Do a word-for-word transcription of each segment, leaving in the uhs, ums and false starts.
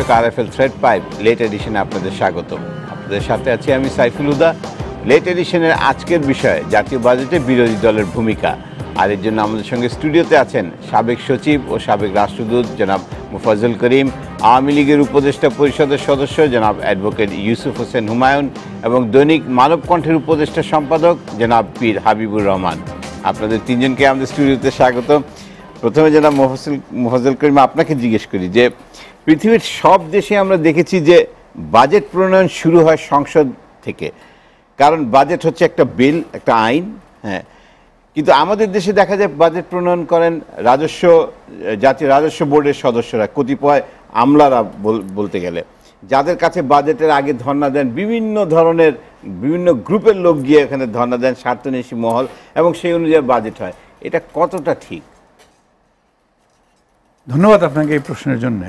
RFL thread pipe late এডিশনে আপনাদের স্বাগত। আপনাদের সাথে আছি আমি সাইফুল হুদা। লেট এডিশনের আজকের বিষয় জাতীয় বাজেটে বিরোধী দলের ভূমিকা। আর এর জন্য আমাদের সঙ্গে স্টুডিওতে আছেন সাবেক সচিব ও সাবেক রাষ্ট্রদূত জনাব মুফাজ্জল করিম, আওয়ামী লীগের উপদেষ্টা পরিষদের সদস্য জনাব অ্যাডভোকেট ইউসুফ হোসেন হুমায়ুন এবং দৈনিক মানবকণ্ঠের উপদেষ্টা সম্পাদক জনাব পীর হাবিবুর রহমান। আপনাদের তিনজনকে আমাদের স্টুডিওতে স্বাগত। প্রথমে জনাব মুফাজ্জল করিম, আপনাকে জিজ্ঞেস করি যে পৃথিবীর সব দেশে আমরা দেখেছি যে বাজেট প্রণয়ন শুরু হয় সংসদ থেকে, কারণ বাজেট হচ্ছে একটা বিল, একটা আইন। হ্যাঁ, কিন্তু আমাদের দেশে দেখা যায় বাজেট প্রণয়ন করেন রাজস্ব জাতীয় রাজস্ব বোর্ডের সদস্যরা, কতিপয় আমলারা বলতে গেলে, যাদের কাছে বাজেটের আগে ধর্ণা দেন বিভিন্ন ধরনের বিভিন্ন গ্রুপের লোক গিয়ে এখানে ধর্ণা দেন, স্বার্থন্বেষী মহল, এবং সেই অনুযায়ী বাজেট হয়। এটা কতটা ঠিক? ধন্যবাদ আপনাকে এই প্রশ্নের জন্য।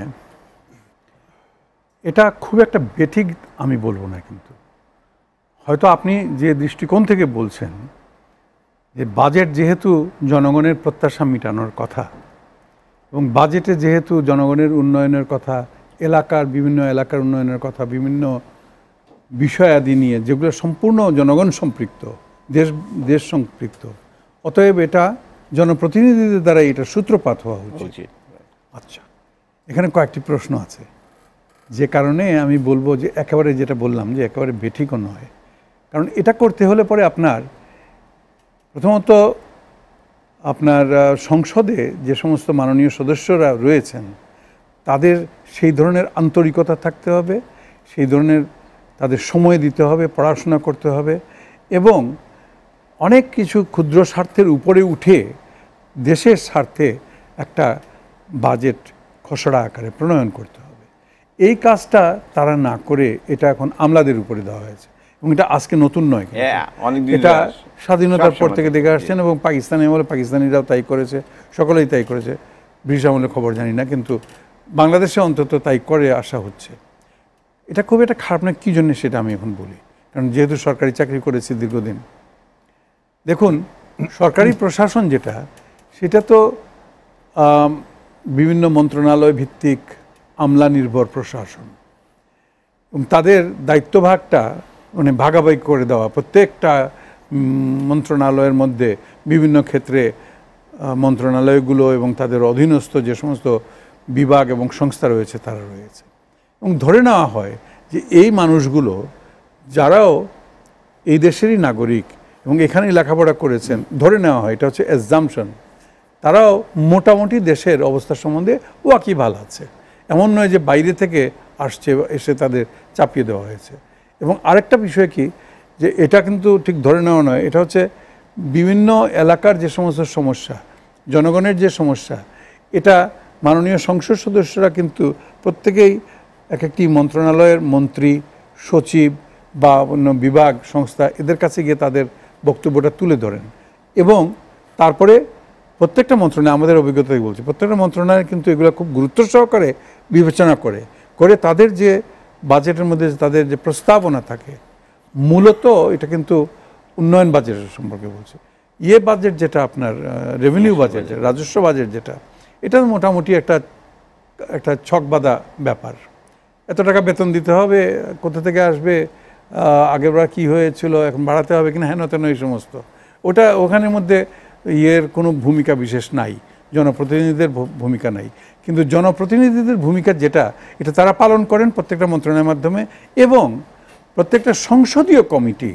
এটা খুব একটা বেঠিক আমি বলবো না, কিন্তু হয়তো আপনি যে দৃষ্টিকোণ থেকে বলছেন যে বাজেট যেহেতু জনগণের প্রত্যাশা মেটানোর কথা এবং বাজেটে যেহেতু জনগণের উন্নয়নের কথা, এলাকার বিভিন্ন এলাকার উন্নয়নের কথা, বিভিন্ন বিষয়াদি নিয়ে যেগুলো সম্পূর্ণ জনগণ সম্পৃক্ত, দেশ দেশ সম্পৃক্ত, অতএব এটা জনপ্রতিনিধিদের দ্বারা এটা সূত্রপাত হওয়া উচিত। আচ্ছা, এখানে কয়েকটি প্রশ্ন আছে, যে কারণে আমি বলবো যে একেবারে যেটা বললাম যে একেবারে বেঠিকও নয়। কারণ এটা করতে হলে পরে আপনার প্রথমত আপনার সংসদে যে সমস্ত মাননীয় সদস্যরা রয়েছেন তাদের সেই ধরনের আন্তরিকতা থাকতে হবে, সেই ধরনের তাদের সময় দিতে হবে, পড়াশোনা করতে হবে, এবং অনেক কিছু ক্ষুদ্র স্বার্থের উপরে উঠে দেশের স্বার্থে একটা বাজেট খসড়া আকারে প্রণয়ন করতে হবে। এই কাজটা তারা না করে এটা এখন আমলাদের উপরে দেওয়া হয়েছে, এবং এটা আজকে নতুন নয়, এটা স্বাধীনতার পর থেকে দেখে আসছেন, এবং পাকিস্তানি আমলে পাকিস্তানিরাও তাই করেছে, সকলেই তাই করেছে। ব্রিটিশ আমলের খবর জানি না, কিন্তু বাংলাদেশে অন্তত তাই করে আসা হচ্ছে। এটা খুব একটা খারাপ না, কী জন্যে সেটা আমি এখন বলি, কারণ যেহেতু সরকারি চাকরি করেছি দীর্ঘদিন। দেখুন, সরকারি প্রশাসন যেটা, সেটা তো বিভিন্ন মন্ত্রণালয় ভিত্তিক আমলা নির্ভর প্রশাসন, এবং তাদের দায়িত্বভাগটা মানে ভাগাভাগি করে দেওয়া, প্রত্যেকটা মন্ত্রণালয়ের মধ্যে বিভিন্ন ক্ষেত্রে মন্ত্রণালয়গুলো এবং তাদের অধীনস্থ যে সমস্ত বিভাগ এবং সংস্থা রয়েছে তারা রয়েছে, এবং ধরে নেওয়া হয় যে এই মানুষগুলো যারাও এই দেশেরই নাগরিক এবং এখানেই লেখাপড়া করেছেন, ধরে নেওয়া হয়, এটা হচ্ছে অ্যাজাম্পশন, তারাও মোটামুটি দেশের অবস্থা সম্বন্ধে ওয়াকিবহাল আছে। এমন নয় যে বাইরে থেকে আসছে, এসে তাদের চাপিয়ে দেওয়া হয়েছে। এবং আরেকটা বিষয় কি, যে এটা কিন্তু ঠিক ধরে নেওয়া নয়, এটা হচ্ছে বিভিন্ন এলাকার যে সমস্ত সমস্যা, জনগণের যে সমস্যা, এটা মাননীয় সংসদ সদস্যরা কিন্তু প্রত্যেকেই এক একটি মন্ত্রণালয়ের মন্ত্রী, সচিব বা অন্য বিভাগ সংস্থা, এদের কাছে গিয়ে তাদের বক্তব্যটা তুলে ধরেন, এবং তারপরে প্রত্যেকটা মন্ত্রণালয়, আমাদের অভিজ্ঞতাই বলছি, প্রত্যেকটা মন্ত্রণালয় কিন্তু এগুলো খুব গুরুত্ব সহকারে বিবেচনা করে করে তাদের যে বাজেটের মধ্যে তাদের যে প্রস্তাবনা থাকে, মূলত এটা কিন্তু উন্নয়ন বাজেটের সম্পর্কে বলছে। ইয়ে বাজেট যেটা আপনার রেভিনিউ বাজেট, রাজস্ব বাজেট যেটা, এটা মোটামুটি একটা একটা ছকবাঁধা ব্যাপার। এত টাকা বেতন দিতে হবে, কোথা থেকে আসবে, আগেরবার কী হয়েছিল, এখন বাড়াতে হবে কিনা, হেন তেন এই সমস্ত, ওটা ওখানের মধ্যে ইয়ের কোনো ভূমিকা বিশেষ নাই, জনপ্রতিনিধিদের ভূমিকা নাই। কিন্তু জনপ্রতিনিধিদের ভূমিকা যেটা, এটা তারা পালন করেন প্রত্যেকটা মন্ত্রণালয়ের মাধ্যমে, এবং প্রত্যেকটা সংসদীয় কমিটি,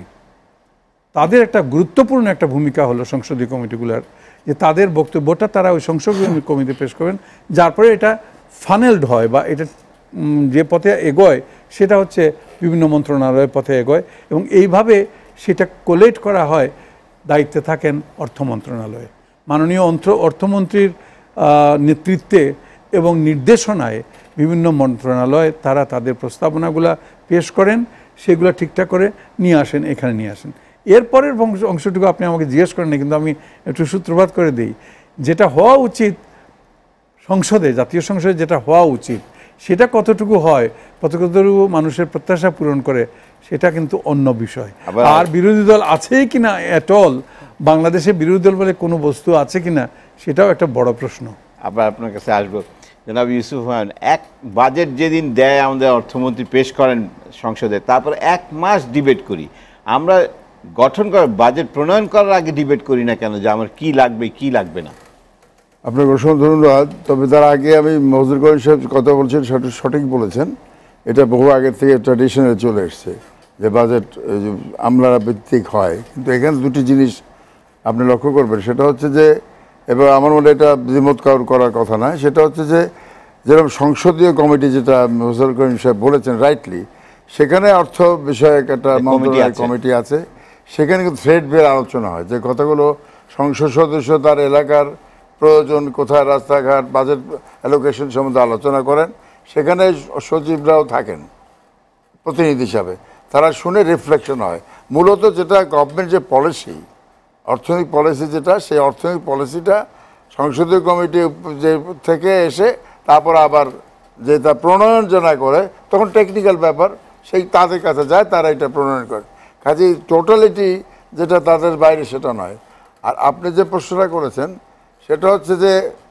তাদের একটা গুরুত্বপূর্ণ একটা ভূমিকা হলো সংসদীয় কমিটিগুলোর, যে তাদের বক্তব্যটা তারা ওই সংসদীয় কমিটি পেশ করেন, যার পরে এটা ফানেলড হয় বা এটা যে পথে এগোয় সেটা হচ্ছে বিভিন্ন মন্ত্রণালয়ের পথে এগোয়, এবং এইভাবে সেটা কোলেট করা হয়। দায়িত্বে থাকেন অর্থ মন্ত্রণালয়ে, মাননীয় অর্থমন্ত্রীর নেতৃত্বে এবং নির্দেশনায় বিভিন্ন মন্ত্রণালয় তারা তাদের প্রস্তাবনাগুলো পেশ করেন, সেগুলো ঠিকঠাক করে নিয়ে আসেন, এখানে নিয়ে আসেন। এরপরের অংশটুকু আপনি আমাকে জিজ্ঞেস করেন না, কিন্তু আমি একটু সূত্রপাত করে দিই। যেটা হওয়া উচিত সংসদে, জাতীয় সংসদে যেটা হওয়া উচিত, সেটা কতটুকু হয়, কতটুকু মানুষের প্রত্যাশা পূরণ করে, সেটা কিন্তু অন্য বিষয়। আর বিরোধী দল আছেই কিনা এট অল, বাংলাদেশে বিরোধী দল বলে কোনো বস্তু আছে কিনা, সেটাও একটা বড় প্রশ্ন। আবার আপনার কাছে আসবো। জনাব ইউসুফ হুমায়ুন, এক বাজেট যেদিন দেয় আমাদের অর্থমন্ত্রী পেশ করেন সংসদে, তারপর এক মাস ডিবেট করি। আমরা গঠন করার বাজেট প্রণয়ন করার আগে ডিবেট করি না কেন, যে আমার কি লাগবে কি লাগবে না? আপনাকে অসংখ্য ধন্যবাদ। তবে তার আগে আমি মফিজুল করিম সাহেব কথা বলছেন, সঠিক বলেছেন। এটা বহু আগের থেকে ট্র্যাডিশনে চলে এসছে যে বাজেট আমলা ভিত্তিক হয়, কিন্তু এখানে দুটি জিনিস আপনি লক্ষ্য করবেন। সেটা হচ্ছে যে, এবার আমার মনে এটা দ্বিমত কারোর করার কথা নয়, সেটা হচ্ছে যে যেরকম সংসদীয় কমিটি যেটা মফিজুল করিম সাহেব বলেছেন রাইটলি, সেখানে অর্থ বিষয়ক একটা মন্ত্রণালয় কমিটি আছে, সেখানে কিন্তু থ্রেড বের আলোচনা হয় যে কথাগুলো সংসদ সদস্য তার এলাকার প্রয়োজন, কোথায় রাস্তাঘাট, বাজেট অ্যালোকেশন সম্বন্ধে আলোচনা করেন। সেখানে সচিবরাও থাকেন প্রতিনিধি হিসাবে, তারা শুনে রিফ্লেকশন হয়। মূলত যেটা গভর্নমেন্ট যে পলিসি, অর্থনৈতিক পলিসি যেটা, সেই অর্থনৈতিক পলিসিটা সংসদীয় কমিটি যে থেকে এসে তারপর আবার যে তা প্রণয়ন জানা করে, তখন টেকনিক্যাল ব্যাপার সেই তাদের কাছে যায়, তারা এটা প্রণয়ন করে। কাজেই টোটালিটি যেটা তাদের বাইরে সেটা নয়। আর আপনি যে প্রশ্নটা করেছেন সেটা হচ্ছে যে,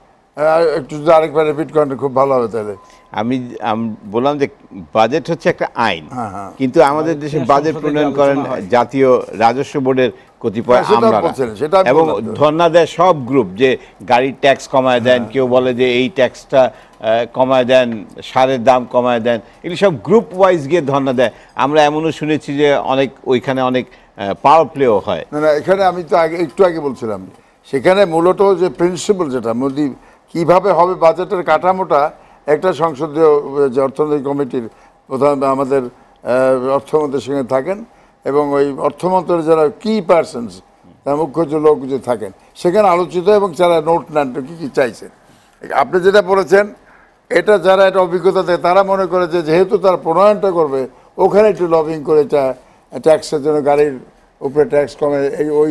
একটু যদি আরেকবার রিপিট করেন খুব ভালো হবে। তাহলে আমি বললাম যে বাজেট হচ্ছে একটা আইন, কিন্তু আমাদের দেশে বাজেট প্রণয়ন করেন জাতীয় রাজস্ব বোর্ডের কতিপয় আমলারা, এবং ধর্ণা দেয় সব গ্রুপ যে গাড়ির ট্যাক্স কমায় দেন, কেউ বলে যে এই ট্যাক্সটা কমায় দেন, সারের দাম কমায় দেন, এগুলি সব গ্রুপ ওয়াইজ গিয়ে ধর্ণা দেয়। আমরা এমনও শুনেছি যে অনেক ওইখানে অনেক পাওয়ার প্লেও হয়। না না, এখানে আমি তো আগে একটু আগে বলছিলাম, সেখানে মূলত যে প্রিন্সিপাল যেটা মোদি কীভাবে হবে বাজেটের কাঠামোটা, একটা সংসদীয় যে অর্থনৈতিক কমিটির প্রধান আমাদের অর্থমন্ত্রীর সঙ্গে থাকেন, এবং ওই অর্থমন্ত্রীর যারা কি পার্সনস, তার মুখ্য যে লোক যে থাকেন, সেখানে আলোচিত এবং যারা নোট নেন কী কী চাইছেন। আপনি যেটা বলেছেন, এটা যারা এটা অভিজ্ঞতা দেয় তারা মনে করে যে যেহেতু তারা প্রণয়নটা করবে, ওখানে একটু লবিং করে এটা ট্যাক্সের জন্য গাড়ির উপরে ট্যাক্স কমে, এই ওই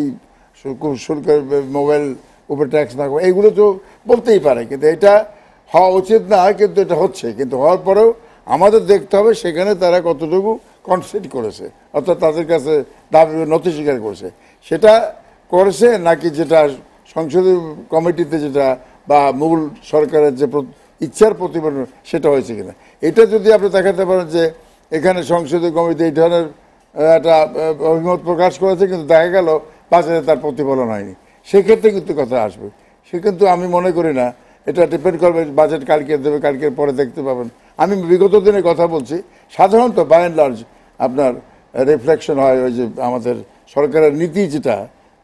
শুল্কের মোবাইল উপরে ট্যাক্স না কমে, এইগুলো তো বলতেই পারে, কিন্তু এটা হওয়া উচিত না, কিন্তু এটা হচ্ছে। কিন্তু হওয়ার পরেও আমাদের দেখতে হবে সেখানে তারা কতটুকু কনসেন্ট করেছে, অর্থাৎ তাদের কাছে দাবি নথি স্বীকার করেছে, সেটা করেছে নাকি যেটা সংসদীয় কমিটিতে যেটা বা মূল সরকারের যে ইচ্ছার প্রতিফলন সেটা হয়েছে কিনা। এটা যদি আপনি দেখাতে পারেন যে এখানে সংসদীয় কমিটি এই ধরনের একটা অভিমত প্রকাশ করেছে, কিন্তু দেখা গেল বাজারে তার প্রতিফলন হয়নি, সেক্ষেত্রে কিন্তু কথা আসবে। সে কিন্তু আমি মনে করি না, এটা ডিপেন্ড করবে বাজেট কালকে দেবে, কালকে পরে দেখতে পাবেন। আমি বিগত দিনে কথা বলছি, সাধারণত বাই অ্যান্ড লার্জ আপনার রিফ্লেকশন হয় ওই যে আমাদের সরকারের নীতি যেটা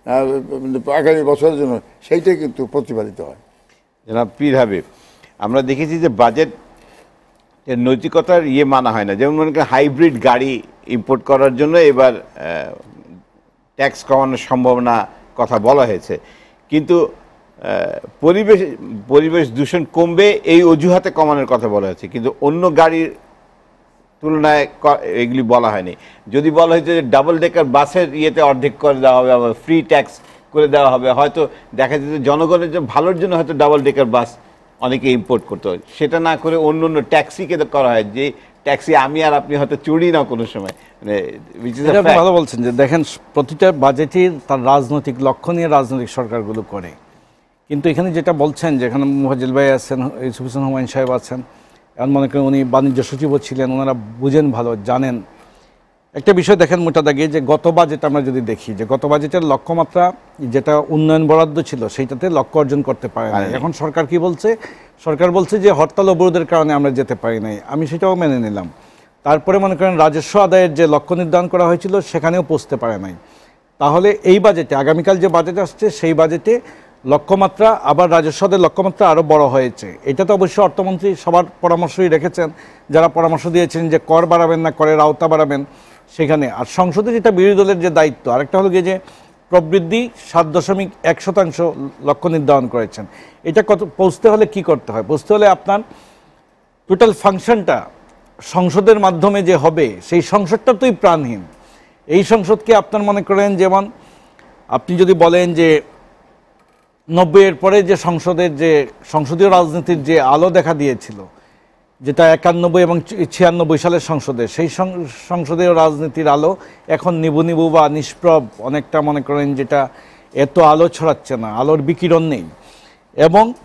আগামী বছরের জন্য, সেইটাই কিন্তু প্রতিফলিত হয়। জনাব পীর হাবিব, আমরা দেখেছি যে বাজেট নৈতিকতার ইয়ে মানা হয় না। যেমন মনে করেন হাইব্রিড গাড়ি ইম্পোর্ট করার জন্য এবার ট্যাক্স কমানোর সম্ভাবনা কথা বলা হয়েছে, কিন্তু পরিবেশ পরিবেশ দূষণ কমবে এই অজুহাতে কমানোর কথা বলা হয়েছে, কিন্তু অন্য গাড়ির তুলনায় এগুলি বলা হয়নি। যদি বলা হয়েছে যে ডাবল ডেকার বাসের ইয়েতে অর্ধেক করে দেওয়া হবে, আবার ফ্রি ট্যাক্স করে দেওয়া হবে, হয়তো দেখা যেত জনগণের জন্য ভালোর জন্য হয়তো ডাবল ডেকার বাস অনেকে ইম্পোর্ট করতে হয়, সেটা না করে অন্য অন্য ট্যাক্সিকে করা হয়, যে ট্যাক্সি আমি আর আপনি হয়তো চড়ি না কোনো সময়। মানে ভালো বলছেন যে দেখেন প্রতিটা বাজেটের তার রাজনৈতিক লক্ষ্য নিয়ে রাজনৈতিক সরকারগুলো করে, কিন্তু এখানে যেটা বলছেন, যেখানে মুফাজ্জল ভাই আছেন, ইউসুফ হোসেন হুমায়ুন সাহেব আছেন, এখন মনে করেন উনি বাণিজ্য সচিবও ছিলেন, ওনারা বুঝেন ভালো, জানেন। একটা বিষয় দেখেন মোটা দাগে, যে গত বাজেট আমরা যদি দেখি, যে গত বাজেটের লক্ষ্যমাত্রা যেটা উন্নয়ন বরাদ্দ ছিল সেইটাতে লক্ষ্য অর্জন করতে পারে না। এখন সরকার কি বলছে? সরকার বলছে যে হরতাল অবরোধের কারণে আমরা যেতে পারি নাই, আমি সেটাও মেনে নিলাম। তারপরে মনে করেন রাজস্ব আদায়ের যে লক্ষ্য নির্ধারণ করা হয়েছিল সেখানেও পৌঁছতে পারে নাই। তাহলে এই বাজেটে, আগামীকাল যে বাজেট আসছে সেই বাজেটে লক্ষ্যমাত্রা আবার রাজস্ব আদায়ের লক্ষ্যমাত্রা আরও বড় হয়েছে। এটা তো অবশ্যই অর্থমন্ত্রী সবার পরামর্শই রেখেছেন, যারা পরামর্শ দিয়েছেন যে কর বাড়াবেন না করের আওতা বাড়াবেন সেখানে। আর সংসদে যেটা বিরোধী দলের যে দায়িত্ব, আরেকটা হলো গিয়ে যে প্রবৃদ্ধি সাত দশমিক এক শতাংশ লক্ষ্য নির্ধারণ করেছেন, এটা কত পৌঁছতে হলে কি করতে হয়? পৌঁছতে হলে আপনার টোটাল ফাংশনটা সংসদের মাধ্যমে যে হবে, সেই সংসদটা তোই প্রাণহীন। এই সংসদকে আপনার মনে করেন, যেমন আপনি যদি বলেন যে নব্বইয়ের পরে যে সংসদের যে সংসদীয় রাজনীতির যে আলো দেখা দিয়েছিল, যেটা একানব্বই এবং ছিয়ানব্বই সালের সংসদে, সেই সংসদীয় রাজনীতির আলো এখন নিবু নিবু বা নিষ্প্রভ অনেকটা মনে করেন, যেটা এত আলো ছড়াচ্ছে না, আলোর বিকিরণ নেই। এবং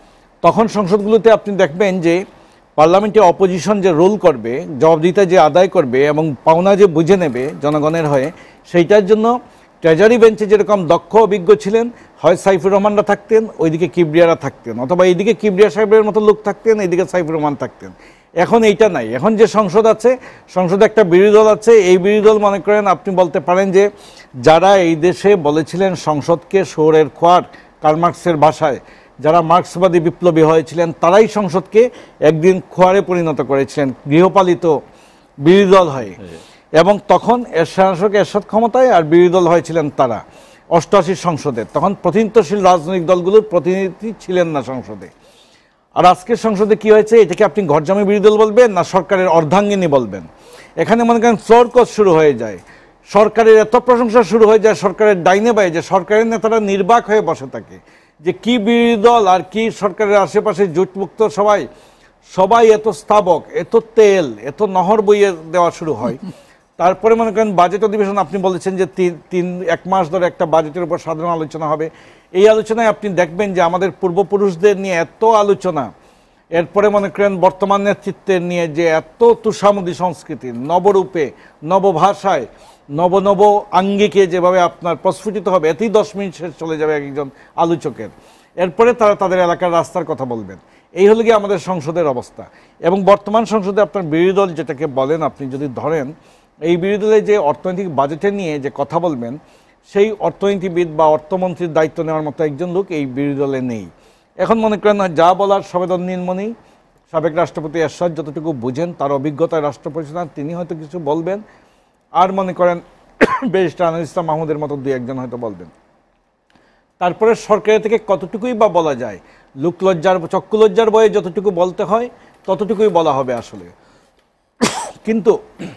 তখন সংসদগুলোতে আপনি দেখবেন যে পার্লামেন্টে অপোজিশন যে রোল করবে, জবাবদিহিতা যে আদায় করবে এবং পাওনা যে বুঝে নেবে জনগণের হয়ে, সেইটার জন্য ট্রেজারি বেঞ্চে যেরকম দক্ষ অভিজ্ঞ ছিলেন, হয় সাইফুর রহমানরা থাকতেন, ওইদিকে কিবরিয়ারা থাকতেন, অথবা এইদিকে কিবরিয়া সাহেবের মতো লোক থাকতেন, এইদিকে সাইফুর রহমান থাকতেন। এখন এইটা নাই। এখন যে সংসদ আছে, সংসদে একটা বিরোধী দল আছে। এই বিরোধী দল মনে করেন আপনি বলতে পারেন যে যারা এই দেশে বলেছিলেন সংসদকে শহরের খোয়ার, কার্ল মার্কসের ভাষায় যারা মার্ক্সবাদী বিপ্লবী হয়েছিলেন, তারাই সংসদকে একদিন খোয়ারে পরিণত করেছিলেন গৃহপালিত বিরোধী দল হয়ে। এবং তখন শাসক এরশাদ ক্ষমতায় আর বিরোধী দল হয়েছিলেন তারা অষ্টআশির সংসদে। তখন প্রতিনিধিত্বশীল রাজনৈতিক দলগুলোর প্রতিনিধি ছিলেন না সংসদে। আর আজকের সংসদে কি হয়েছে, এটাকে আপনি ঘরজামি বিরোধী দল বলবেন না সরকারের অর্ধাঙ্গিনী বলবেন। এখানে মনে করেন ফ্লোর কোচ শুরু হয়ে যায়, সরকারের এত প্রশংসা শুরু হয়ে যায় সরকারের ডাইনে বাই, যে সরকারের নেতারা নির্বাক হয়ে বসে থাকে যে কি বিরোধী দল আর কি সরকারের আশেপাশে জোটমুক্ত সবাই সবাই এত স্থাবক, এত তেল, এত নহর বইয়ে দেওয়া শুরু হয়। তারপরে মনে করেন বাজেট অধিবেশন, আপনি বলেছেন যে তিন তিন এক মাস ধরে একটা বাজেটের উপর সাধারণ আলোচনা হবে। এই আলোচনায় আপনি দেখবেন যে আমাদের পূর্বপুরুষদের নিয়ে এত আলোচনা, এরপরে মনে করেন বর্তমান নেতৃত্বের নিয়ে যে এত তুষামুদি সংস্কৃতি, নবরূপে নবভাষায় নব নব আঙ্গিকে যেভাবে আপনার প্রস্ফুটিত হবে, এতেই দশ মিনিট শেষ চলে যাবে একজন আলোচকের। এরপরে তারা তাদের এলাকার রাস্তার কথা বলবেন। এই হলো গিয়ে আমাদের সংসদের অবস্থা। এবং বর্তমান সংসদে আপনার বিরোধী দল যেটাকে বলেন, আপনি যদি ধরেন এই বিরোধী দলে যে অর্থনৈতিক বাজেটে নিয়ে যে কথা বলবেন, সেই অর্থনীতিবিদ বা অর্থমন্ত্রীর দায়িত্ব নেওয়ার মতো একজন লোক এই বিরোধী দলে নেই। এখন মনে করেন যা বলার সবেদন নীলমণি, সাবেক রাষ্ট্রপতি এরশাদ যতটুকু বুঝেন, তার অভিজ্ঞতায় রাষ্ট্র পরিচালনা, তিনি হয়তো কিছু বলবেন। আর মনে করেন ব্যারিস্টার আনোয়ার ইসলাম মাহমুদের মতো দুই একজন হয়তো বলবেন। তারপরে সরকারের থেকে কতটুকুই বা বলা যায়, লোকলজ্জার চক্ষুলজ্জার বয়ে যতটুকু বলতে হয় ততটুকুই বলা হবে আসলে। কিন্তু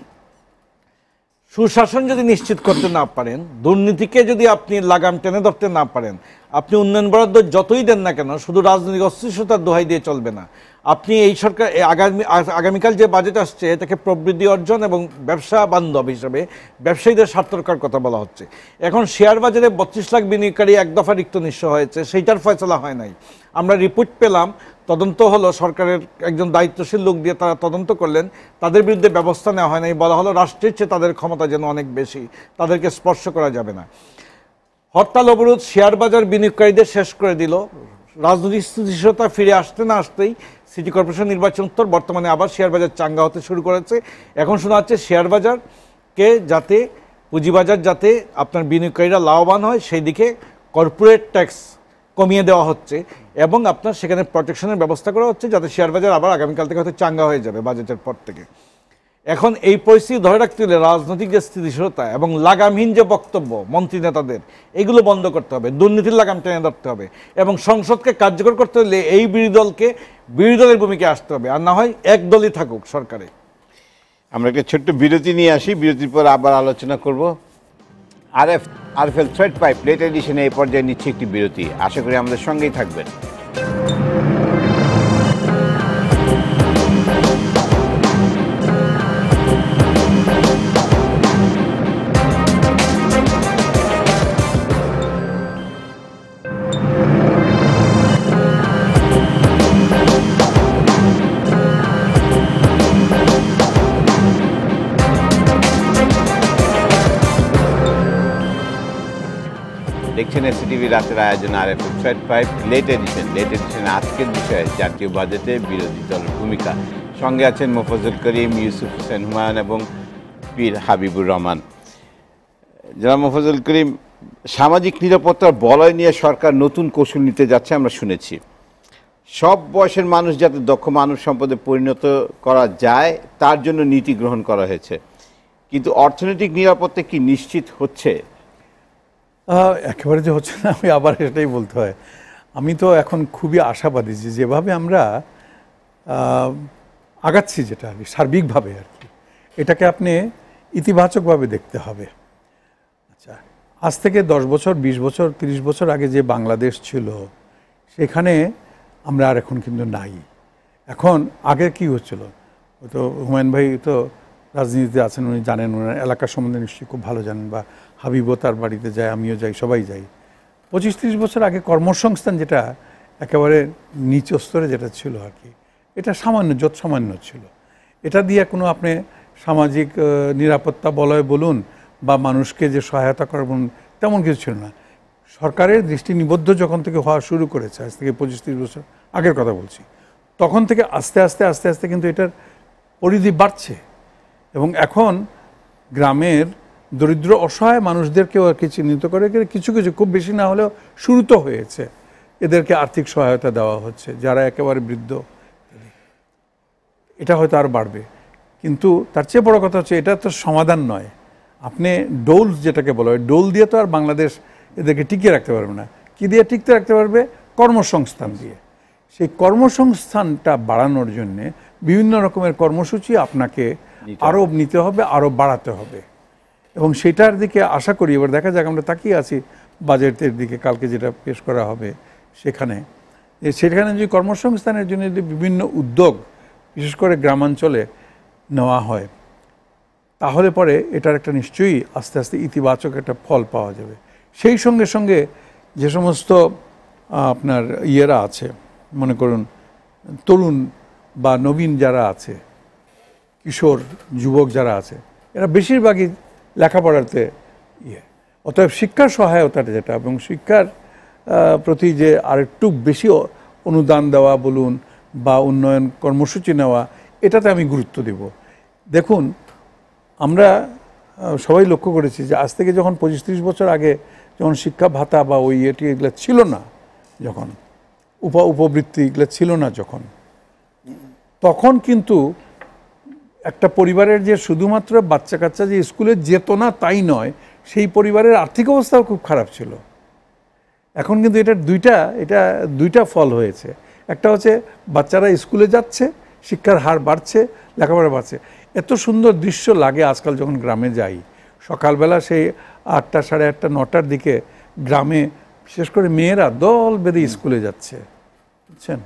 সুশাসন যদি নিশ্চিত করতে না পারেন, দুর্নীতিকে যদি আপনি লাগাম টেনে ধরতে না পারেন, আপনি উন্নয়ন বরাদ্দ যতই দেন না কেন, শুধু রাজনৈতিক অস্থিরতার দোহাই দিয়ে চলবে না। আপনি এই সরকার আগামী আগামীকাল যে বাজেট আসছে, এটাকে প্রবৃদ্ধি অর্জন এবং ব্যবসা বান্ধব হিসাবে ব্যবসায়ীদের স্বার্থ রক্ষার কথা বলা হচ্ছে। এখন শেয়ার বাজারে বত্রিশ লাখ বিনিয়োগকারী এক দফা রিক্ত নিঃস্ব হয়েছে, সেইটার ফয়সলা হয় নাই। আমরা রিপোর্ট পেলাম, তদন্ত হলো, সরকারের একজন দায়িত্বশীল লোক দিয়ে তারা তদন্ত করলেন, তাদের বিরুদ্ধে ব্যবস্থা নেওয়া হয় নাই। বলা হলো রাষ্ট্রের চেয়ে তাদের ক্ষমতা যেন অনেক বেশি, তাদেরকে স্পর্শ করা যাবে না। হরতাল অবরোধ শেয়ার বাজার বিনিয়োগকারীদের শেষ করে দিল। রাজনৈতিক স্থিতিশীলতা ফিরে আসতে না আসতেই সিটি কর্পোরেশন নির্বাচন উত্তর বর্তমানে আবার শেয়ার বাজার চাঙ্গা হতে শুরু করেছে। এখন শোনা যাচ্ছে শেয়ার বাজারকে যাতে, পুঁজিবাজার যাতে আপনার বিনিয়োগকারীরা লাভবান হয়, সেই দিকে কর্পোরেট ট্যাক্স কমিয়ে দেওয়া হচ্ছে এবং আপনার সেখানে প্রোটেকশনের ব্যবস্থা করা হচ্ছে, যাতে শেয়ার বাজার আবার আগামীকাল থেকে হয়তো চাঙ্গা হয়ে যাবে বাজেটের পর থেকে। এখন এই পরিস্থিতি ধরে রাখতে হলে রাজনৈতিক যে স্থিতিশীলতা এবং লাগামহীন যে বক্তব্য মন্ত্রী নেতাদের, এগুলো বন্ধ করতে হবে, দুর্নীতির লাগাম টেনে ধরতে হবে এবং সংসদকে কার্যকর করতে হলে এই বিরোধী দলকে বিরোধী দলের ভূমিকায় আসতে হবে, আর না হয় এক দলই থাকুক সরকারে। আমরা একটা ছোট্ট বিরতি নিয়ে আসি, বিরতির পর আবার আলোচনা করব। RF RFL thread pipe late এডিশনে এই পর্যায়ে নিচ্ছে একটি বিরতি। আশা করি আমাদের সঙ্গেই থাকবেন। দেখছেন এসিটিভি রাতের আয়োজন RFL thread pipe late edition. Late এডিশনে আজকের বিষয়ে জাতীয় বাজেটে বিরোধী দলের ভূমিকা। সঙ্গে আছেন মোফাজ্জল করিম, ইউসুফ হোসেন হুমায়ুন এবং পীর হাবিবুর রহমান। জনাব মোফাজ্জল করিম, সামাজিক নিরাপত্তার বলয় নিয়ে সরকার নতুন কৌশল নিতে যাচ্ছে আমরা শুনেছি। সব বয়সের মানুষ যাতে দক্ষ মানব সম্পদে পরিণত করা যায় তার জন্য নীতি গ্রহণ করা হয়েছে, কিন্তু অর্থনৈতিক নিরাপত্তা কি নিশ্চিত হচ্ছে? একেবারে যে হচ্ছে না, আমি আবার এটাই বলতে হয়। আমি তো এখন খুবই আশাবাদী যে যেভাবে আমরা আগাচ্ছি, যেটা আর কি সার্বিকভাবে আর কি, এটাকে আপনি ইতিবাচকভাবে দেখতে হবে। আচ্ছা, আজ থেকে দশ বছর বিশ বছর তিরিশ বছর আগে যে বাংলাদেশ ছিল, সেখানে আমরা আর এখন কিন্তু নাই। এখন আগে কি হচ্ছিল, তো হুমায়ুন ভাই তো রাজনীতিতে আছেন, উনি জানেন, ওনার এলাকার সম্বন্ধে নিশ্চয়ই খুব ভালো জানেন, বা হাবিবও তার বাড়িতে যায়, আমিও যাই, সবাই যাই। পঁচিশ তিরিশ বছর আগে কর্মসংস্থান যেটা একেবারে নিচ স্তরে যেটা ছিল আর কি, এটা সামান্য যত সামান্য ছিল। এটা দিয়ে কোনো আপনি সামাজিক নিরাপত্তা বলয় বলুন বা মানুষকে যে সহায়তা করা বলুন, তেমন কিছু ছিল না। সরকারের দৃষ্টি নিবদ্ধ যখন থেকে হওয়া শুরু করেছে, আজ থেকে পঁচিশ তিরিশ বছর আগের কথা বলছি, তখন থেকে আস্তে আস্তে আস্তে আস্তে কিন্তু এটার পরিধি বাড়ছে এবং এখন গ্রামের দরিদ্র অসহায় মানুষদেরকেও আর কি চিহ্নিত করে কিছু কিছু, খুব বেশি না হলেও শুরু তো হয়েছে, এদেরকে আর্থিক সহায়তা দেওয়া হচ্ছে যারা একেবারে বৃদ্ধ। এটা হয়তো আরও বাড়বে, কিন্তু তার চেয়ে বড় কথা হচ্ছে এটা তো সমাধান নয়। আপনি ডোল যেটাকে বলা হয়, ডোল দিয়ে তো আর বাংলাদেশ এদেরকে টিকিয়ে রাখতে পারবে না। কি দিয়ে টিকতে রাখতে পারবে? কর্মসংস্থান দিয়ে। সেই কর্মসংস্থানটা বাড়ানোর জন্যে বিভিন্ন রকমের কর্মসূচি আপনাকে আরও নিতে হবে, আরও বাড়াতে হবে এবং সেটার দিকে আশা করি এবার দেখা যাক, আমরা তাকিয়ে আছি বাজেটের দিকে, কালকে যেটা পেশ করা হবে সেখানে, সেখানে যদি কর্মসংস্থানের জন্য যদি বিভিন্ন উদ্যোগ বিশেষ করে গ্রামাঞ্চলে নেওয়া হয় তাহলে পরে এটার একটা নিশ্চয়ই আস্তে আস্তে ইতিবাচক একটা ফল পাওয়া যাবে। সেই সঙ্গে সঙ্গে যে সমস্ত আপনার ইয়েরা আছে, মনে করুন তরুণ বা নবীন যারা আছে, কিশোর যুবক যারা আছে, এরা বেশিরভাগই লেখাপড়াতে ইয়ে, অতএব শিক্ষার সহায়তাটা যেটা এবং শিক্ষার প্রতি যে আরেকটু বেশি অনুদান দেওয়া বলুন বা উন্নয়ন কর্মসূচি নেওয়া, এটাতে আমি গুরুত্ব দেব। দেখুন আমরা সবাই লক্ষ্য করেছি যে আজ থেকে যখন পঁচিশ ত্রিশ বছর আগে যখন শিক্ষা ভাতা বা ওই এটি এগুলো ছিল না, যখন উপ উপবৃত্তি এগুলো ছিল না যখন, তখন কিন্তু একটা পরিবারের যে শুধুমাত্র বাচ্চা কাচ্চা যে স্কুলে যেত না তাই নয়, সেই পরিবারের আর্থিক অবস্থাও খুব খারাপ ছিল। এখন কিন্তু এটার দুইটা এটা দুইটা ফল হয়েছে। একটা হচ্ছে বাচ্চারা স্কুলে যাচ্ছে, শিক্ষার হার বাড়ছে, লেখাপড়া বাড়ছে। এত সুন্দর দৃশ্য লাগে আজকাল যখন গ্রামে যাই, সকালবেলা সেই আটটা সাড়ে আটটা নটার দিকে গ্রামে বিশেষ করে মেয়েরা দল বেঁধে স্কুলে যাচ্ছে, বুঝছেন,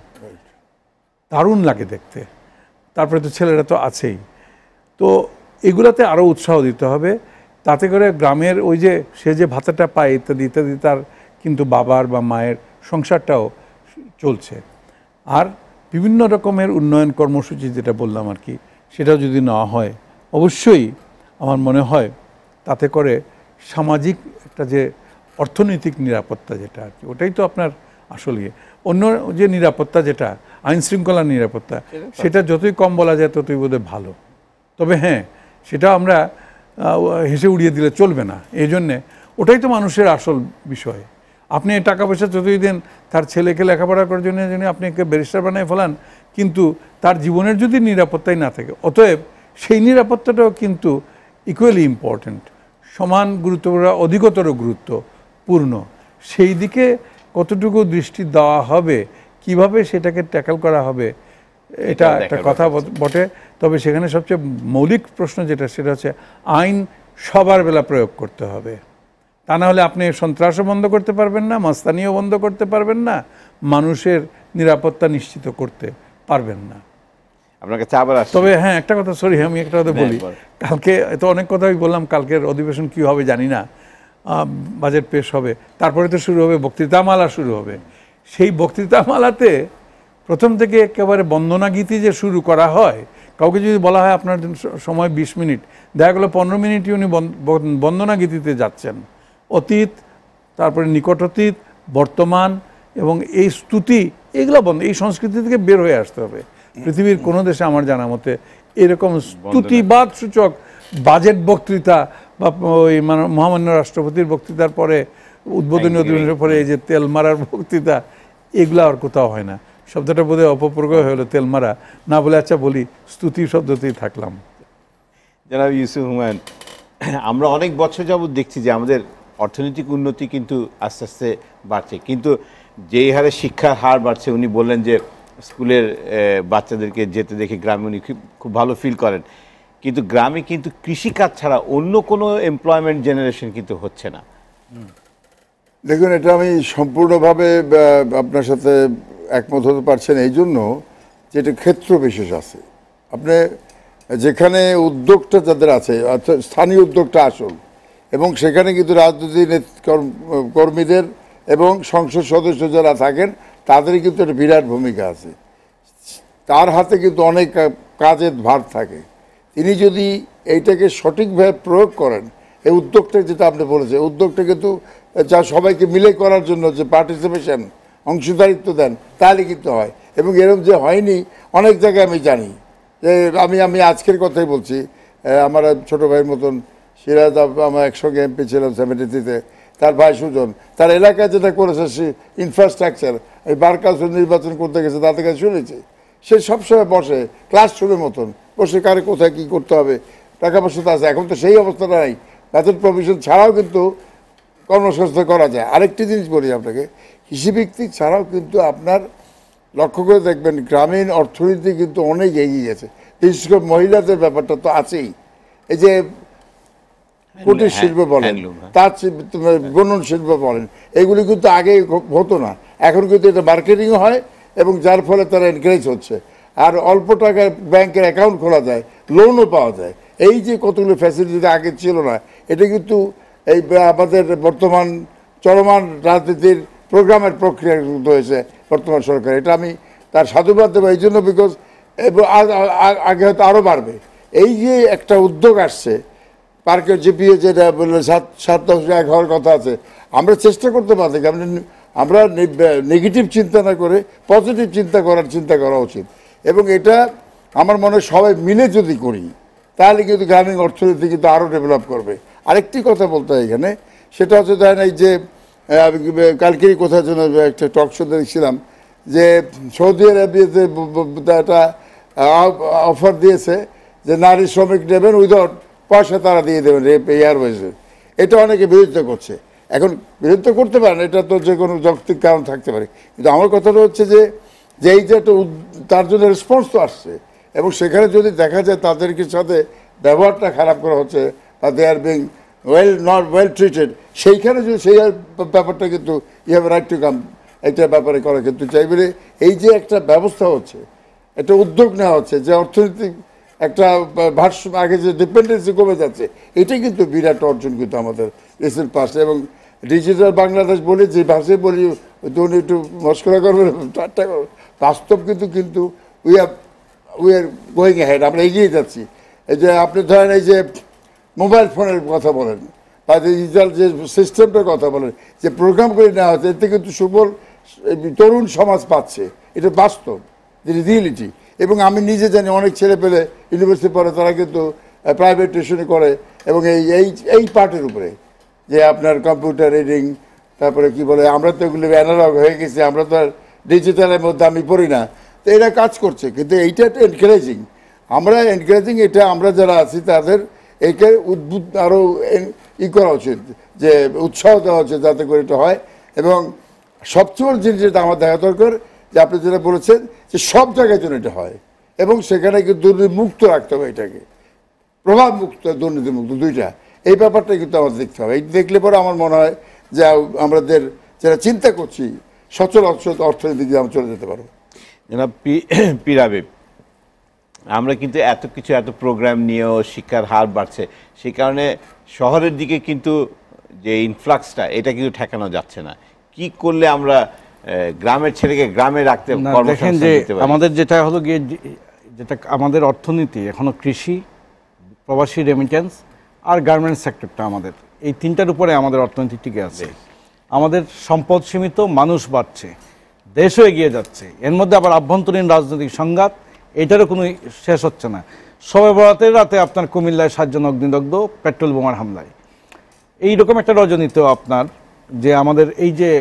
দারুণ লাগে দেখতে। তারপরে তো ছেলেরা তো আছেই। তো এগুলাতে আরও উৎসাহ দিতে হবে, তাতে করে গ্রামের ওই যে সে যে ভাতাটা পায় ইত্যাদি ইত্যাদি, তার কিন্তু বাবার বা মায়ের সংসারটাও চলছে। আর বিভিন্ন রকমের উন্নয়ন কর্মসূচি যেটা বললাম আর কি, সেটাও যদি নেওয়া হয় অবশ্যই আমার মনে হয় তাতে করে সামাজিক একটা যে অর্থনৈতিক নিরাপত্তা যেটা আর কি, ওটাই তো আপনার আসলে অন্য যে নিরাপত্তা যেটা আইন শৃঙ্খলার নিরাপত্তা, সেটা যতই কম বলা যায় ততই বোধহয় ভালো। তবে হ্যাঁ, সেটা আমরা হেসে উড়িয়ে দিলে চলবে না। এই জন্যে ওটাই তো মানুষের আসল বিষয়। আপনি টাকা পয়সা যতই দেন, তার ছেলেকে লেখাপড়া করার জন্য জন্য আপনি একে ব্যারিস্টার বানিয়ে ফেলান, কিন্তু তার জীবনের যদি নিরাপত্তাই না থাকে, অতএব সেই নিরাপত্তাটাও কিন্তু ইকুয়ালি ইম্পর্ট্যান্ট, সমান গুরুত্বপূর্ণ, অধিকতর গুরুত্বপূর্ণ। সেই দিকে কতটুকু দৃষ্টি দেওয়া হবে, কিভাবে সেটাকে ট্যাকল করা হবে, এটা একটা কথা বটে। তবে সেখানে সবচেয়ে মৌলিক প্রশ্ন যেটা, সেটা হচ্ছে আইন সবার বেলা প্রয়োগ করতে হবে। তা না হলে আপনি সন্ত্রাসও বন্ধ করতে পারবেন না, মাস্তানিও বন্ধ করতে পারবেন না, মানুষের নিরাপত্তা নিশ্চিত করতে পারবেন না। আপনার কাছে আবার আসছি। তবে হ্যাঁ, একটা কথা, সরি আমি একটা কথা বলি, কালকে তো অনেক কথাই বললাম, কালকের অধিবেশন কী হবে জানি না, বাজেট পেশ হবে, তারপরে তো শুরু হবে বক্তৃতামালা শুরু হবে। সেই বক্তৃতামালাতে প্রথম থেকে একেবারে বন্দনা গীতি যে শুরু করা হয়, কাউকে যদি বলা হয় আপনার সময় বিশ মিনিট, দেখা গেলো পনেরো মিনিটই উনি বন্দনা গীতিতে যাচ্ছেন। অতীত, তারপরে নিকট অতীত, বর্তমান এবং এই স্তুতি, এগুলো বন্ধ, এই সংস্কৃতি থেকে বের হয়ে আসতে হবে। পৃথিবীর কোনো দেশে আমার জানা মতে এরকম স্তুতিবাদ সূচক বাজেট বক্তৃতা বা ওই মানে মহামান্য রাষ্ট্রপতির বক্তৃতার পরে, উদ্বোধনী অধিবেশনের পরে এই যে তেল মারার বক্তৃতা, এগুলো আর কোথাও হয় না। শব্দটা বোধহয় অপপ্রয়োগ হলো, তেল মারা না বলে আচ্ছা বলি স্তুতি শব্দতেই থাকলাম। জনাব ইউসুফ হুমায়ুন, আমরা অনেক বছর যাবৎ দেখছি যে আমাদের অর্থনৈতিক উন্নতি কিন্তু আস্তে আস্তে বাড়ছে, কিন্তু যেই হারে শিক্ষার হার বাড়ছে, উনি বললেন যে স্কুলের বাচ্চাদেরকে যেতে দেখে গ্রামে উনি খুব ভালো ফিল করেন, কিন্তু গ্রামে কিন্তু কৃষিকাজ ছাড়া অন্য কোনো এমপ্লয়মেন্ট জেনারেশন কিন্তু হচ্ছে না। দেখুন, এটা আমি সম্পূর্ণভাবে আপনার সাথে একমত হতে পারছেন এই জন্য যে এটা ক্ষেত্র বিশেষ আছে। আপনি যেখানে উদ্যোগটা যাদের আছে, অর্থাৎ স্থানীয় উদ্যোগটা আসল, এবং সেখানে কিন্তু রাজনৈতিক কর্মীদের এবং সংসদ সদস্য যারা থাকেন তাদের কিন্তু একটা বিরাট ভূমিকা আছে। তার হাতে কিন্তু অনেক কাজের ভার থাকে। তিনি যদি এইটাকে সঠিকভাবে প্রয়োগ করেন, এই উদ্যোগটা যেটা আপনি বলেছেন, উদ্যোগটা কিন্তু যা সবাইকে মিলে করার জন্য যে পার্টিসিপেশন, অংশীদারিত্ব দেন, তাহলে কিন্তু হয়। এবং এরকম যে হয়নি অনেক জায়গায় আমি জানি, যে আমি আমি আজকের কথাই বলছি, আমার ছোটো ভাইয়ের মতন সিরাজ, আমার একসঙ্গে এমপি ছিলাম সেভেন্টি থ্রিতে, তার ভাই সুজন, তার এলাকায় যেটা করেছে সে ইনফ্রাস্ট্রাকচার, এই বার কাউন্সিল নির্বাচন করতে গেছে তাদের কাছে শুনেছি, সে সবসময় বসে ক্লাসরুমের মতন বসে কারে কোথায় কী করতে হবে, টাকা পয়সা তো আছে। এখন তো সেই অবস্থাটা নাই, বেতন প্রভিশন ছাড়াও কিন্তু কর্মসংস্থান করা যায়। আরেকটি জিনিস বলি আপনাকে, কৃষিভিত্তিক ছাড়াও কিন্তু আপনার লক্ষ্য করে দেখবেন গ্রামীণ অর্থনীতি কিন্তু অনেক এগিয়ে গেছে। বিশেষ করে মহিলাদের ব্যাপারটা তো আছেই। এই যে কুটির শিল্প বলেন, তাঁত বুনন শিল্প বলেন, এগুলি কিন্তু আগে হতো না, এখন কিন্তু এটা মার্কেটিংও হয় এবং যার ফলে তারা এনকারেজ হচ্ছে। আর অল্প টাকায় ব্যাংকের অ্যাকাউন্ট খোলা যায়, লোনও পাওয়া যায়। এই যে কতগুলো ফ্যাসিলিটি আগে ছিল না, এটা কিন্তু এই আমাদের বর্তমান চলমান রাজনীতির প্রোগ্রামের প্রক্রিয়া হয়েছে বর্তমান সরকার। এটা আমি তার সাধুবাদ দেবো এই জন্য, বিকজ আগে হয়তো আরও বাড়বে। এই যে একটা উদ্যোগ আসছে, পার্কের জিপিএ যেটা বললে সাত সাত দশ এক হওয়ার কথা আছে, আমরা চেষ্টা করতে পারছি আমরা আমরা নেগেটিভ চিন্তা না করে পজিটিভ চিন্তা করার চিন্তা করা উচিত। এবং এটা আমার মনে হয় সবাই মিলে যদি করি তাহলে কিন্তু গ্রামীণ অর্থনীতি কিন্তু আরও ডেভেলপ করবে। আরেকটি কথা বলতে হয় এখানে, সেটা হচ্ছে ধরেন এই যে কালকেরই কোথায় জন্য একটা টক শো দেখছিলাম যে সৌদি আরবিয়াতে একটা অফার দিয়েছে যে নারী শ্রমিক নেবেন উইদাউট পয়সা তারা দিয়ে দেবেন এয়ারওয়েজে। এটা অনেকে বিরোধিতা করছে। এখন বিরোধিতা করতে পারেন, এটা তো যে কোনো যৌক্তিক কারণ থাকতে পারে, কিন্তু আমার কথাটা হচ্ছে যে যে এই যে একটা তার জন্য রেসপন্স তো আসছে, এবং সেখানে যদি দেখা যায় তাদেরকে সাথে ব্যবহারটা খারাপ করা হচ্ছে বা they are being well not well treated, সেইখানে যদি সেই ব্যাপারটা কিন্তু you have right to come একটা ব্যাপারে করা কিন্তু চাইবে। এই যে একটা ব্যবস্থা হচ্ছে, একটা উদ্যোগ নেওয়া হচ্ছে যে অর্থনৈতিক একটা ভার্স আগে যে ডিপেন্ডেন্সি কমে যাচ্ছে, এটাই কিন্তু বিরাট অর্জন কিন্তু আমাদের রিসেন্ট পাশে। এবং ডিজিটাল বাংলাদেশ বলি যে ভাষায় বলি তুমি একটু মস্করা করবে, ঠাট্টা করবে, বাস্তব কিন্তু কিন্তু we are we are going had, আমরা এগিয়ে যাচ্ছি। এই যে আপনি ধরেন এই যে মোবাইল ফোনের কথা বলেন বা ডিজিটাল যে সিস্টেমটার কথা বলেন, যে প্রোগ্রামগুলি নেওয়া হচ্ছে, এতে কিন্তু সুবল তরুণ সমাজ পাচ্ছে, এটা বাস্তব রিয়েলিটি। এবং আমি নিজে জানি অনেক ছেলে পেলে ইউনিভার্সিটি পড়ে, তারা কিন্তু প্রাইভেট টিউশনে করে, এবং এই এই এই পার্টের উপরে যে আপনার কম্পিউটার রিডিং, তারপরে কি বলে, আমরা তো এগুলো অ্যানালগ হয়ে গেছি, আমরা তো আর ডিজিটালের মধ্যে আমি পড়ি না, তো এরা কাজ করছে। কিন্তু এইটা একটা এনকারেজিং, আমরা এনকারেজিং, এটা আমরা যারা আছি তাদের এইকে উদ্বুদ্ধ আরও ই করা উচিত, যে উৎসাহ দেওয়া উচিত যাতে করে এটা হয়। এবং সবচেয়ে বড় জিনিস যেটা আমার দেখা দরকার, যে আপনি যেটা বলেছেন যে সব জায়গায় যেন এটা হয়, এবং সেখানে কিন্তু দুর্নীতিমুক্ত রাখতে হবে, এটাকে প্রভাব মুক্ত দুর্নীতিমুক্ত দুইটা, এই ব্যাপারটা কিন্তু আমাদের দেখতে হবে। এই দেখলে পরে আমার মনে হয় যে আমাদের যারা চিন্তা করছি সচল অর্থনীতি দিয়ে আমরা চলে যেতে পারবো। জনাব পীর হাবিব, আমরা কিন্তু এত কিছু এত প্রোগ্রাম নিয়েও শিক্ষার হার বাড়ছে, সেই কারণে শহরের দিকে কিন্তু যে ইনফ্লাক্সটা এটা কিন্তু ঠেকানো যাচ্ছে না। কি করলে আমরা গ্রামের ছেলেকে গ্রামে রাখতে দেখেন যে আমাদের যেটা হলো গিয়ে যেটা আমাদের অর্থনীতি এখনো কৃষি, প্রবাসী রেমিটেন্স আর গার্মেন্টস সেক্টরটা, আমাদের এই তিনটার উপরে আমাদের অর্থনীতি টিকে আছে। আমাদের সম্পদ সীমিত, মানুষ বাড়ছে, দেশও এগিয়ে যাচ্ছে, এর মধ্যে আবার আভ্যন্তরীণ রাজনৈতিক সংঘাত, এটারও কোনো শেষ হচ্ছে না। শবে বরাতের রাতে আপনার কুমিল্লায় সাতজন অগ্নিদগ্ধ পেট্রোল বোমার হামলায়। এইরকম একটা রজনীতেও আপনার যে আমাদের এই যে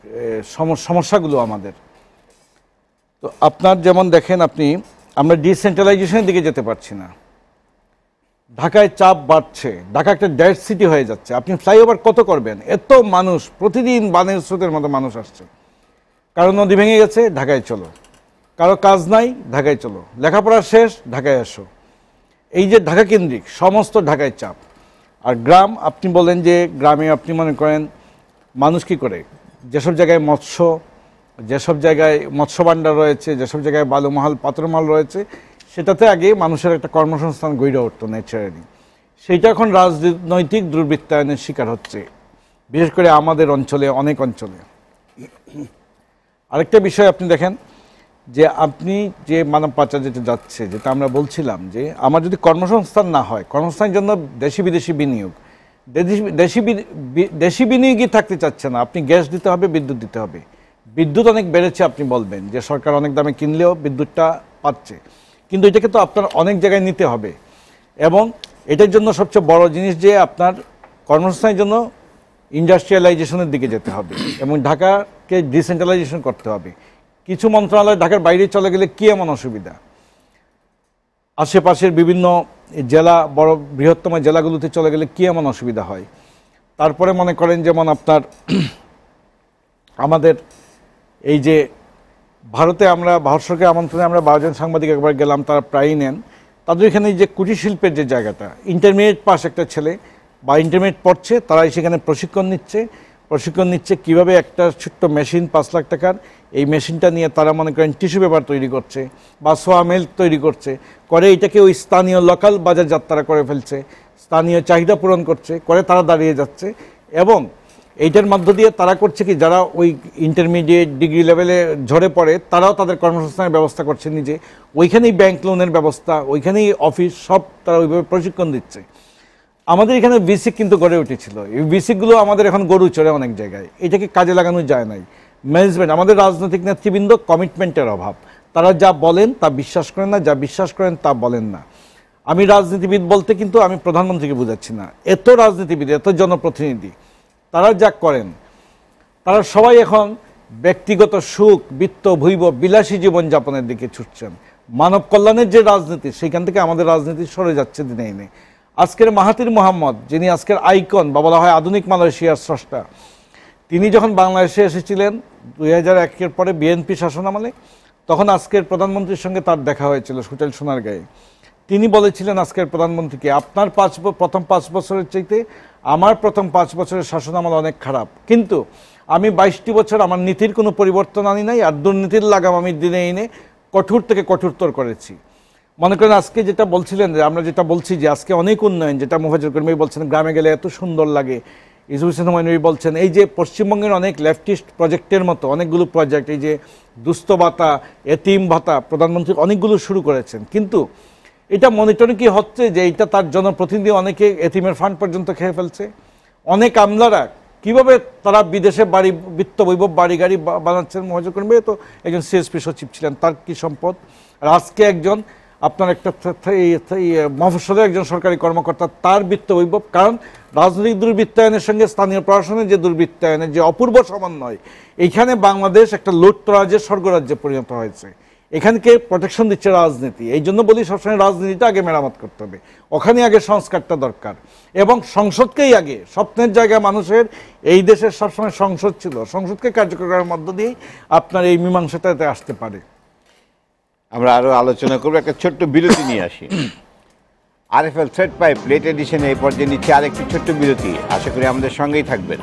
সমস্যাগুলো আমাদের, তো আপনার যেমন দেখেন আপনি, আমরা ডিসেন্ট্রালাইজেশনের দিকে যেতে পারছি না, ঢাকায় চাপ বাড়ছে, ঢাকা একটা ডেড সিটি হয়ে যাচ্ছে। আপনি ফ্লাইওভার কত করবেন? এত মানুষ, প্রতিদিন বানের স্রোতের মতো মানুষ আসছে, কারো নদী ভেঙে গেছে, ঢাকায় চলো, কারো কাজ নাই, ঢাকায় চলো, লেখাপড়া শেষ, ঢাকায় আসো। এই যে ঢাকা কেন্দ্রিক সমস্ত ঢাকায় চাপ। আর গ্রাম, আপনি বলেন যে গ্রামে আপনি মনে করেন মানুষ কি করে, যেসব জায়গায় মৎস্য, যেসব জায়গায় মৎস্য ভাণ্ডার রয়েছে, যেসব জায়গায় বালুমহাল পাত্রমাল রয়েছে, সেটাতে আগে মানুষের একটা কর্মসংস্থান গড়ে উঠতো ন্যাচারালি। সেইটা এখন রাজনৈতিক দুর্বৃত্তায়নের শিকার হচ্ছে, বিশেষ করে আমাদের অঞ্চলে, অনেক অঞ্চলে। আরেকটা বিষয় আপনি দেখেন যে আপনি যে মানব পাচার যেটা যাচ্ছে, যেটা আমরা বলছিলাম যে আমার যদি কর্মসংস্থান না হয়, কর্মসংস্থানের জন্য দেশি বিদেশি বিনিয়োগ, দেশি দেশি বিনিয়োগই থাকতে চাচ্ছে না। আপনি গ্যাস দিতে হবে, বিদ্যুৎ দিতে হবে। বিদ্যুৎ অনেক বেড়েছে, আপনি বলবেন যে সরকার অনেক দামে কিনলেও বিদ্যুৎটা পাচ্ছে, কিন্তু এটাকে তো আপনার অনেক জায়গায় নিতে হবে। এবং এটার জন্য সবচেয়ে বড় জিনিস যে আপনার কর্মসংস্থানের জন্য ইন্ডাস্ট্রিয়ালাইজেশনের দিকে যেতে হবে এবং ঢাকাকে ডিসেন্ট্রালাইজেশন করতে হবে। কিছু মন্ত্রণালয় ঢাকার বাইরে চলে গেলে কী এমন অসুবিধা, আশেপাশের বিভিন্ন জেলা, বড় বৃহত্তম জেলাগুলোতে চলে গেলে কী এমন অসুবিধা হয়। তারপরে মনে করেন যেমন আপনার আমাদের এই যে ভারতে আমরা ভারত সরকারের আমন্ত্রণে আমরা বারোজন সাংবাদিক একবার গেলাম, তারা প্রায়ই নেন। তাদের এখানে যে কুটির শিল্পের যে জায়গাটা, ইন্টারমিডিয়েট পাস একটা ছেলে বা ইন্টারমিডিয়েট পড়ছে, তারা সেখানে প্রশিক্ষণ নিচ্ছে প্রশিক্ষণ নিচ্ছে কীভাবে একটা ছোট্ট মেশিন পাঁচ লাখ টাকার, এই মেশিনটা নিয়ে তারা মনে করেন টিস্যু পেপার তৈরি করছে বা সোয়া মিল্ক তৈরি করছে, করে এটাকে ওই স্থানীয় লোকাল বাজারজাত তারা করে ফেলছে, স্থানীয় চাহিদা পূরণ করছে, করে তারা দাঁড়িয়ে যাচ্ছে। এবং এইটার মধ্য দিয়ে তারা করছে কি, যারা ওই ইন্টারমিডিয়েট ডিগ্রি লেভেলে ঝরে পড়ে তারাও তাদের কর্মসংস্থানের ব্যবস্থা করছে নিজে, ওইখানেই ব্যাংক লোনের ব্যবস্থা, ওইখানেই অফিস, সব তারা ওইভাবে প্রশিক্ষণ দিচ্ছে। আমাদের এখানে বিসিক কিন্তু গড়ে উঠেছিল, এই বিসিকগুলো আমাদের এখন গরু চড়ে অনেক জায়গায়, এটাকে কাজে লাগানো যায় নাই। ম্যানেজমেন্ট, আমাদের রাজনৈতিক নেতৃবৃন্দ কমিটমেন্টের অভাব, তারা যা বলেন তা বিশ্বাস করেন না, যা বিশ্বাস করেন তা বলেন না। আমি রাজনীতিবিদ বলতে কিন্তু আমি প্রধানমন্ত্রীকে বোঝাচ্ছি না, এত রাজনীতিবিদ, এত জনপ্রতিনিধি, তারা যা করেন, তারা সবাই এখন ব্যক্তিগত সুখ, বিত্ত, ভৈব, বিলাসী জীবনযাপনের দিকে ছুটছেন। মানব কল্যাণের যে রাজনীতি, সেইখান থেকে আমাদের রাজনীতি সরে যাচ্ছে দিনে দিনে। আজকের মাহাতির মোহাম্মদ, যিনি আজকের আইকন বা বলা হয় আধুনিক মালয়েশিয়ার স্রষ্টা, তিনি যখন বাংলাদেশে এসেছিলেন দুই হাজার একের পরে বিএনপি শাসনামলে, তখন আজকের প্রধানমন্ত্রীর সঙ্গে তার দেখা হয়েছিল হোটেল সোনারগাঁয়ে। তিনি বলেছিলেন আজকের প্রধানমন্ত্রীকে, আপনার পাঁচ প্রথম পাঁচ বছরের চাইতে আমার প্রথম পাঁচ বছরের শাসনামল অনেক খারাপ, কিন্তু আমি বাইশটি বছর আমার নীতির কোনো পরিবর্তন আনি নাই, আর দুর্নীতির লাগাম আমি দিনে এনে কঠোর থেকে কঠোরতর করেছি। মনে করেন আজকে যেটা বলছিলেন, যে আমরা যেটা বলছি যে আজকে অনেক উন্নয়ন, যেটা মোফাজ্জল করিম ভাই বলছেন গ্রামে গেলে এত সুন্দর লাগে, ইউসুফ হোসেন হুমায়ুন ভাই বলছেন এই যে পশ্চিমবঙ্গের অনেক লেফটিস্ট প্রজেক্টের মতো অনেকগুলো প্রজেক্ট, এই যে দুস্থ ভাতা, এতিম ভাতা, প্রধানমন্ত্রী অনেকগুলো শুরু করেছেন, কিন্তু এটা মনিটরিং কি হচ্ছে যে এইটা তার জনপ্রতিনিধি অনেকে এতিমের ফান্ড পর্যন্ত খেয়ে ফেলছে। অনেক আমলারা কিভাবে তারা বিদেশে বাড়ি, বিত্ত বৈভব, বাড়ি গাড়ি বানাচ্ছেন। মোফাজ্জল করিম ভাই তো একজন সিএসপি সচিব ছিলেন, তার কি সম্পদ। আর আজকে একজন আপনার একটা মফস্বলের একজন সরকারি কর্মকর্তা, তার বিত্ত বৈভব, কারণ রাজনৈতিক দুর্বৃত্তায়নের সঙ্গে স্থানীয় প্রশাসনের যে দুর্বৃত্তায়নের যে অপূর্ব সমন্বয়, এইখানে বাংলাদেশ একটা লুটতরাজের স্বর্গরাজ্যে পরিণত হয়েছে। এখানকে প্রোটেকশন দিচ্ছে রাজনীতি। এই জন্য বলি সবসময় রাজনীতিটা আগে মেরামত করতে হবে, ওখানে আগে সংস্কারটা দরকার, এবং সংসদকেই আগে, স্বপ্নের জায়গায় মানুষের এই দেশের সবসময় সংসদ ছিল, সংসদকে কার্যকর করার মধ্য দিয়েই আপনার এই মীমাংসাটাতে আসতে পারে। আমরা আরো আলোচনা করবো, একটা ছোট্ট বিরতি নিয়ে আসি। আরএফএল থ্রেড পাইপ লেট এডিশনে এই পর্যায়ে নিচ্ছে আরেকটি ছোট্ট বিরতি, আশা করি আমাদের সঙ্গেই থাকবেন।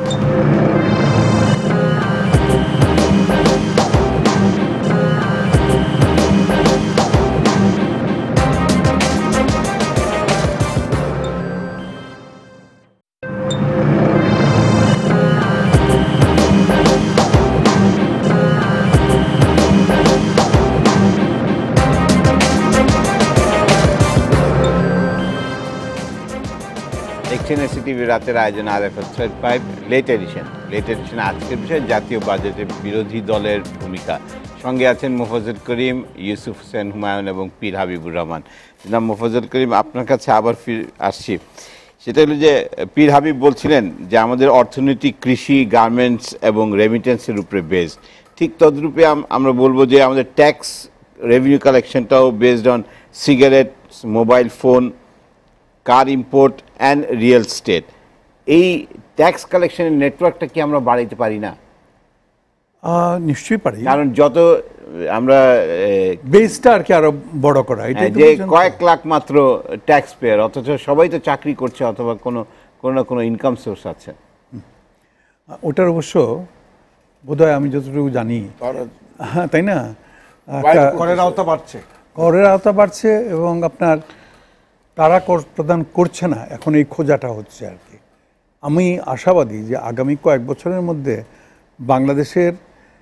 এনএসিটিভি রাতের আয়োজন RFL thread pipe late edition. Late এডিশনে আজকের বিষয় জাতীয় বাজেটে বিরোধী দলের ভূমিকা। সঙ্গে আছেন মোফাজ্জল করিম, ইউসুফ হোসেন হুমায়ুন এবং পীর হাবিবুর রহমান। জনাব মোফাজ্জল করিম, আপনার কাছে আবার ফির আসছি। সেটা হলো যে পীর হাবিব বলছিলেন যে আমাদের অর্থনীতি কৃষি, গার্মেন্টস এবং রেমিটেন্সের উপরে বেসড। ঠিক তদ্রূপে আমরা বলবো যে আমাদের ট্যাক্স রেভিনিউ কালেকশনটাও based on cigarette, mobile phone, car import and real estate. এই ট্যাক্স কালেকশনের নেটওয়ার্কটা কি আমরা বাড়াইতে পারি না? নিশ্চয়ই পারি, কারণ যত আমরা বেসটা আর কি আরো বড় করা, যে কয়েক লাখ মাত্র ট্যাক্স পেয়ার, অথচ সবাই তো চাকরি করছে অথবা কোনো কোনো না কোনো ইনকাম সোর্স আছে। ওটার অবশ্য বোধহয় আমি যতটুকু জানি, হ্যাঁ তাই না, করের আওতা বাড়ছে, করের আওতা বাড়ছে এবং আপনার কারা কর প্রদান করছে না, এখন এই খোঁজাটা হচ্ছে আর কি। আমি আশাবাদী যে আগামী কয়েক বছরের মধ্যে বাংলাদেশের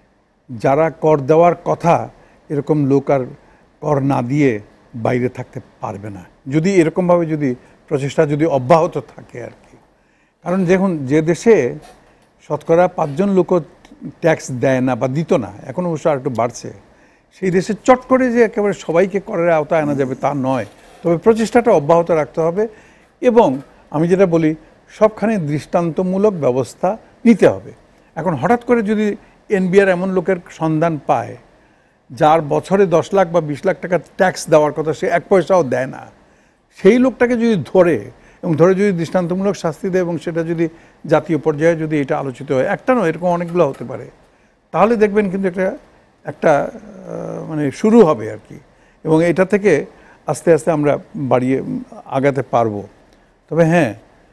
যারা কর দেওয়ার কথা এরকম লোক আর কর না দিয়ে বাইরে থাকতে পারবে না, যদি এরকমভাবে যদি প্রচেষ্টা যদি অব্যাহত থাকে আর কি। কারণ দেখুন, যে দেশে শতকরা পাঁচজন লোকও ট্যাক্স দেয় না বা দিত না, এখন অবশ্য আর একটু বাড়ছে, সেই দেশে চট করে যে একেবারে সবাইকে করের আওতায় আনা যাবে তা নয়, তবে প্রচেষ্টাটা অব্যাহত রাখতে হবে এবং আমি যেটা বলি সবখানে দৃষ্টান্তমূলক ব্যবস্থা নিতে হবে। এখন হঠাৎ করে যদি এনবিআর এমন লোকের সন্ধান পায় যার বছরে দশ লাখ বা বিশ লাখ টাকা ট্যাক্স দেওয়ার কথা, সে এক পয়সাও দেয় না, সেই লোকটাকে যদি ধরে এবং ধরে যদি দৃষ্টান্তমূলক শাস্তি দেয় এবং সেটা যদি জাতীয় পর্যায়ে যদি এটা আলোচিত হয়, একটা নয় এরকম অনেকগুলো হতে পারে, তাহলে দেখবেন কিন্তু একটা একটা মানে শুরু হবে আর কি, এবং এটা থেকে আস্তে আস্তে আমরা বাড়িয়ে আগাতে পারবো। তবে হ্যাঁ,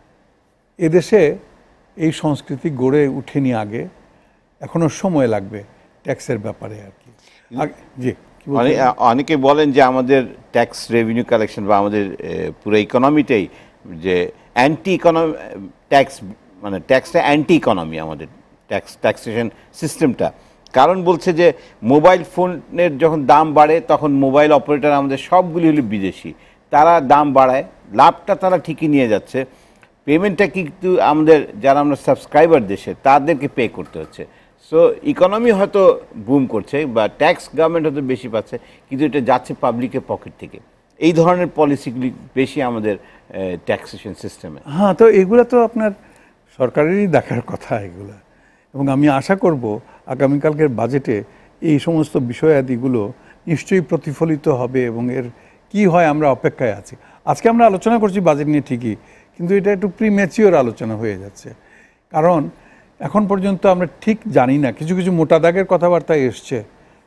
এদেশে এই সংস্কৃতি গড়ে উঠেনি আগে, এখনো সময় লাগবে ট্যাক্সের ব্যাপারে আর কি। জি, অনেকে বলেন যে আমাদের ট্যাক্স রেভিনিউ কালেকশন বা আমাদের পুরো ইকোনমিটাই যে অ্যান্টি ইকোনমি ট্যাক্স, মানে ট্যাক্সটা অ্যান্টি ইকোনমি আমাদের ট্যাক্স ট্যাক্সেশন সিস্টেমটা। কারণ বলছে যে মোবাইল ফোনের যখন দাম বাড়ে তখন মোবাইল অপারেটর আমাদের সবগুলি হলো বিদেশি, তারা দাম বাড়ায়, লাভটা তারা ঠিকই নিয়ে যাচ্ছে, পেমেন্টটা কিন্তু আমাদের যারা আমরা সাবস্ক্রাইবার দেশে তাদেরকে পে করতে হচ্ছে। সো ইকোনমি হয়তো বুম করছে বা ট্যাক্স গভর্নমেন্ট হয়তো বেশি পাচ্ছে, কিন্তু এটা যাচ্ছে পাবলিকের পকেট থেকে। এই ধরনের পলিসিগুলি বেশি আমাদের ট্যাক্সেশন সিস্টেমে। হ্যাঁ, তো এগুলো তো আপনার সরকারেরই দেখার কথা এগুলো, এবং আমি আশা করব আগামীকালকের বাজেটে এই সমস্ত বিষয়াদিগুলো নিশ্চয়ই প্রতিফলিত হবে এবং এর কি হয় আমরা অপেক্ষায় আছি। আজকে আমরা আলোচনা করছি বাজেট নিয়ে ঠিকই, কিন্তু এটা একটু প্রিম্যাচিওর আলোচনা হয়ে যাচ্ছে, কারণ এখন পর্যন্ত আমরা ঠিক জানি না, কিছু কিছু মোটা দাগের কথাবার্তা এসছে,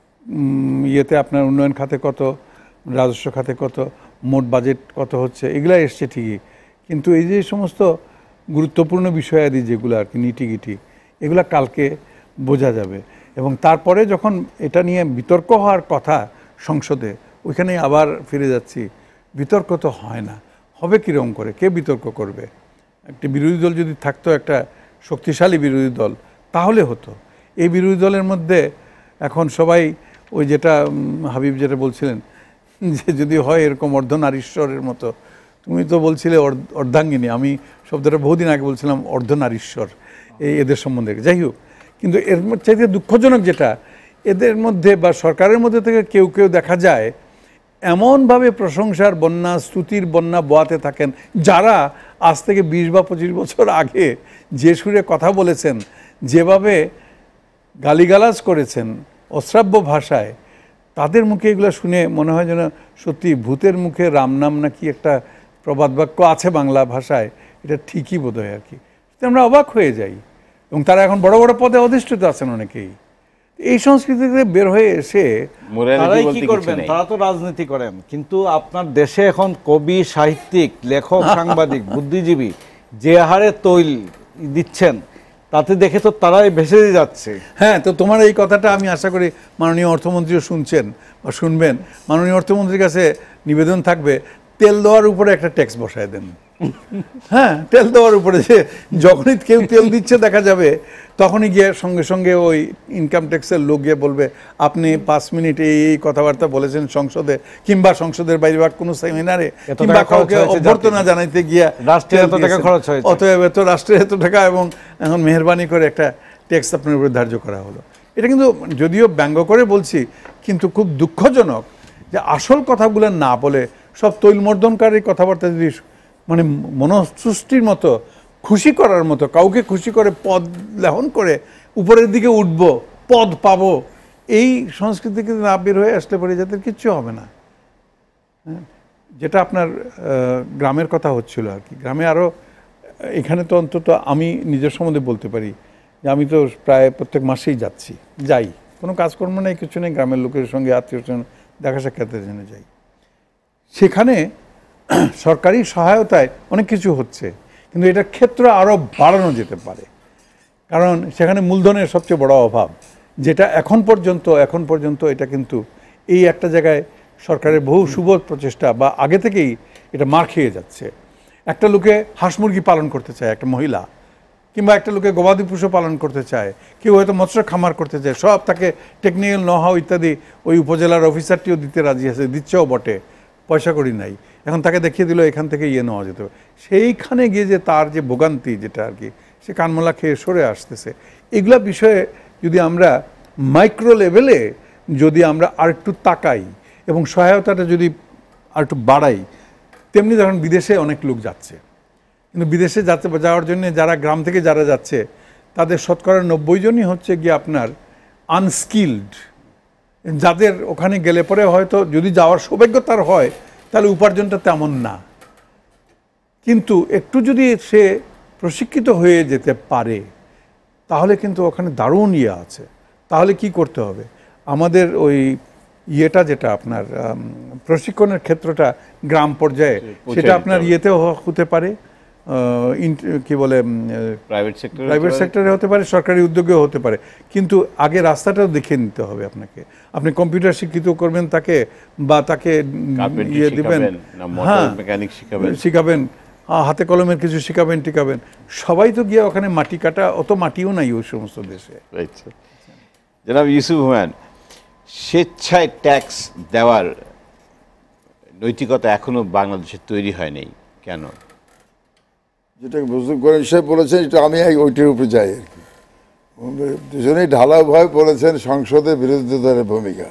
ইয়েতে আপনার উন্নয়ন খাতে কত, রাজস্ব খাতে কত, মোট বাজেট কত হচ্ছে, এগুলো এসছে ঠিকই, কিন্তু এই যে সমস্ত গুরুত্বপূর্ণ বিষয়াদি যেগুলো আর কি নিটিগিটি, এগুলা কালকে বোঝা যাবে। এবং তারপরে যখন এটা নিয়ে বিতর্ক হওয়ার কথা সংসদে, ওইখানে আবার ফিরে যাচ্ছি, বিতর্ক তো হয় না, হবে কীরকম করে, কে বিতর্ক করবে? একটি বিরোধী দল যদি থাকতো, একটা শক্তিশালী বিরোধী দল, তাহলে হতো। এই বিরোধী দলের মধ্যে এখন সবাই ওই যেটা হাবিব যেটা বলছিলেন যে যদি হয় এরকম অর্ধনারীশ্বরের মতো, তুমি তো বলছিলে অর্ধাঙ্গিনী, আমি শব্দটা বহুদিন আগে বলছিলাম অর্ধনারীশ্বর এই এদের সম্বন্ধে। যাই হোক, কিন্তু এর চাইতে দুঃখজনক যেটা, এদের মধ্যে বা সরকারের মধ্যে থেকে কেউ কেউ দেখা যায় এমনভাবে প্রশংসার বন্যা, স্তুতির বন্যা বোয়াতে থাকেন, যারা আজ থেকে বিশ বা পঁচিশ বছর আগে যে সুরে কথা বলেছেন, যেভাবে গালিগালাজ করেছেন অশ্রাব্য ভাষায়, তাদের মুখে এগুলো শুনে মনে হয় যেন সত্যি ভূতের মুখে রাম নাম নাকি একটা প্রবাদ বাক্য আছে বাংলা ভাষায়, এটা ঠিকই বোধ হয় আর কি। আমরা অবাক হয়ে যাই, এবং তারা এখন বড় বড় পদে অধিষ্ঠিত আছেন অনেকেই। এই সংস্কৃতি থেকে বের হয়ে এসে তারাই কি করবেন? তারা তো রাজনীতি করেন, কিন্তু আপনার দেশে এখন কবি, সাহিত্যিক, লেখক, সাংবাদিক, বুদ্ধিজীবী যে হারে তৈল দিচ্ছেন, তাতে দেখে তো তারাই ভেসে যাচ্ছে। হ্যাঁ, তো তোমার এই কথাটা আমি আশা করি মাননীয় অর্থমন্ত্রীও শুনছেন বা শুনবেন। মাননীয় অর্থমন্ত্রীর কাছে নিবেদন থাকবে, তেল দেওয়ার উপরে একটা ট্যাক্স বসায় দেন। হ্যাঁ, তেল দেওয়ার উপরে, যে যখনই কেউ তেল দিচ্ছে দেখা যাবে, তখনই গিয়ে সঙ্গে সঙ্গে ওই ইনকাম ট্যাক্সের লোক গিয়ে বলবে আপনি পাঁচ মিনিট এই এই কথাবার্তা বলেছেন সংসদে, কিংবা সংসদের বাইরে বা কোনো সেমিনারে, কিংবা কাউকে অভ্যর্থনা জানাইতে গিয়া রাষ্ট্রের এত টাকা খরচ হয়েছে, অতএব এত রাষ্ট্রের এত টাকা, এবং এখন মেহরবানি করে একটা ট্যাক্স আপনার উপরে ধার্য করা হলো। এটা কিন্তু যদিও ব্যঙ্গ করে বলছি, কিন্তু খুব দুঃখজনক যে আসল কথাগুলো না বলে সব তৈলমর্দনকারী কথাবার্তা যদি, মানে মনসৃষ্টির মতো, খুশি করার মতো, কাউকে খুশি করে পদ লেহন করে উপরের দিকে উঠব, পদ পাবো, এই সংস্কৃতিকে না বের হয়ে আসলে পরে যাদের কিচ্ছু হবে না। যেটা আপনার গ্রামের কথা হচ্ছিল আর কি, গ্রামে আরও, এখানে তো অন্তত আমি নিজের সম্বন্ধে বলতে পারি যে আমি তো প্রায় প্রত্যেক মাসেই যাচ্ছি, যাই, কোনো কাজকর্ম নেই, কিছু নেই, গ্রামের লোকের সঙ্গে আত্মীয় স্বজন দেখা সাক্ষাতের জন্য যাই। সেখানে সরকারি সহায়তায় অনেক কিছু হচ্ছে, কিন্তু এটার ক্ষেত্র আরও বাড়ানো যেতে পারে, কারণ সেখানে মূলধনের সবচেয়ে বড় অভাব, যেটা এখন পর্যন্ত এখন পর্যন্ত এটা কিন্তু এই একটা জায়গায় সরকারের বহু শুভ প্রচেষ্টা বা আগে থেকেই এটা মার খেয়ে যাচ্ছে। একটা লোকে হাঁস মুরগি পালন করতে চায়, একটা মহিলা, কিংবা একটা লোকে গবাদি পশু পালন করতে চায়, কেউ হয়তো মৎস্য খামার করতে চায়, সব তাকে টেকনিক্যাল নহাও ইত্যাদি ওই উপজেলার অফিসারটিও দিতে রাজি আছে, দিচ্ছেও বটে, পয়সা করি নাই। এখন তাকে দেখিয়ে দিল এখান থেকে ইয়ে নেওয়া যেত। সেইখানে গিয়ে যে তার যে ভোগান্তি যেটা আর কি, সে কানমলা খেয়ে সরে আসতেছে। এগুলা বিষয়ে যদি আমরা মাইক্রো লেভেলে যদি আমরা আর একটু তাকাই এবং সহায়তাটা যদি আর একটু বাড়াই, তেমনি ধরুন বিদেশে অনেক লোক যাচ্ছে, কিন্তু বিদেশে যাতে যাওয়ার জন্য যারা গ্রাম থেকে যারা যাচ্ছে তাদের শতকরা নব্বই জনই হচ্ছে গিয়ে আপনার আনস্কিলড, যাদের ওখানে গেলে পরে হয়তো যদি যাওয়ার সৌভাগ্য তার হয় তাহলে উপার্জনটা তেমন না, কিন্তু একটু যদি সে প্রশিক্ষিত হয়ে যেতে পারে তাহলে কিন্তু ওখানে দারুণ ইয়ে আছে। তাহলে কি করতে হবে, আমাদের ওই ইয়েটা যেটা আপনার প্রশিক্ষণের ক্ষেত্রটা গ্রাম পর্যায়ে, সেটা আপনার ইয়েতেও হতে পারে, কি বলে প্রাইভেট সেক্টর প্রাইভেট সেক্টরে হতে পারে, সরকারি উদ্যোগেও হতে পারে, কিন্তু আগে রাস্তাটাও দেখে নিতে হবে আপনাকে। আপনি কম্পিউটার শিক্ষিত করবেন তাকে, বা তাকে ইয়ে দিবেন, হ্যাঁ শিখাবেন, হাতে কলমের কিছু শিখাবেন টিকাবেন। সবাই তো গিয়ে ওখানে মাটি কাটা, অত মাটিও নাই ওই সমস্ত দেশে। জনাব ইউসুফ হুমায়ুন, স্বেচ্ছায় ট্যাক্স দেওয়ার নৈতিকতা এখনো বাংলাদেশে তৈরি হয় নাই কেন? যেটা বুঝতে করেন সাহেব বলেছেন, এটা আমি ওইটির উপরে যাই আর কি। দুজনেই ঢালাওভাবে বলেছেন সংসদে বিরোধী দলের ভূমিকা।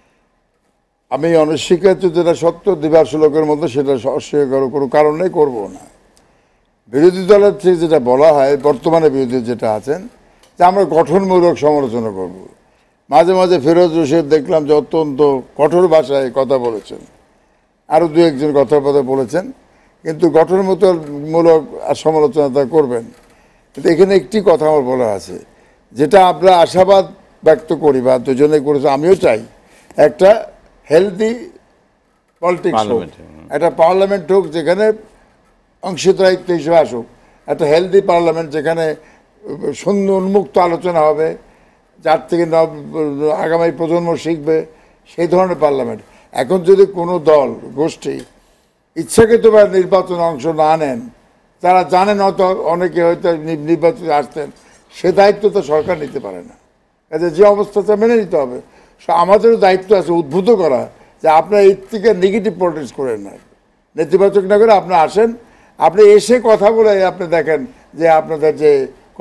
আমি অনস্বীকার্য যেটা সত্য দিবাস লোকের মধ্যে সেটা অস্বীকার কোনো কারণে করব না। বিরোধী দলের থেকে যেটা বলা হয়, বর্তমানে বিরোধী যেটা আছেন, যে আমরা গঠনমূলক সমালোচনা করব। মাঝে মাঝে ফিরোজ রশিদ দেখলাম যে অত্যন্ত কঠোর ভাষায় কথা বলেছেন, আরও দু একজন কথা কথা বলেছেন, কিন্তু গঠনমূলক সমালোচনা তা করবেন। কিন্তু এখানে একটি কথা আমার বলা আছে, যেটা আমরা আশাবাদ ব্যক্ত করি বা দুজনে করেছে, আমিও চাই একটা হেলদি পলিটিক্স হোক, একটা পার্লামেন্ট হোক যেখানে অংশীদারিত্ব হিসেবে আসুক, একটা হেলদি পার্লামেন্ট যেখানে সুন্দর উন্মুক্ত আলোচনা হবে, যার থেকে আগামী প্রজন্ম শিখবে, সেই ধরনের পার্লামেন্ট। এখন যদি কোনো দল গোষ্ঠী ইচ্ছাকৃতভাবে নির্বাচনে অংশ না নেন, তারা জানেন হয়তো অনেকে হয়তো নির্বাচনে আসতেন, সে দায়িত্ব তো সরকার নিতে পারে না। কাজে যে অবস্থাটা মেনে নিতে হবে। আমাদেরও দায়িত্ব আছে উদ্বুদ্ধ করা, যে আপনার এর থেকে নেগেটিভ পলিটিক্স করেন না, নেতিবাচক না করে আপনি আসেন, আপনি এসে কথা বলে আপনি দেখেন যে আপনাদের যে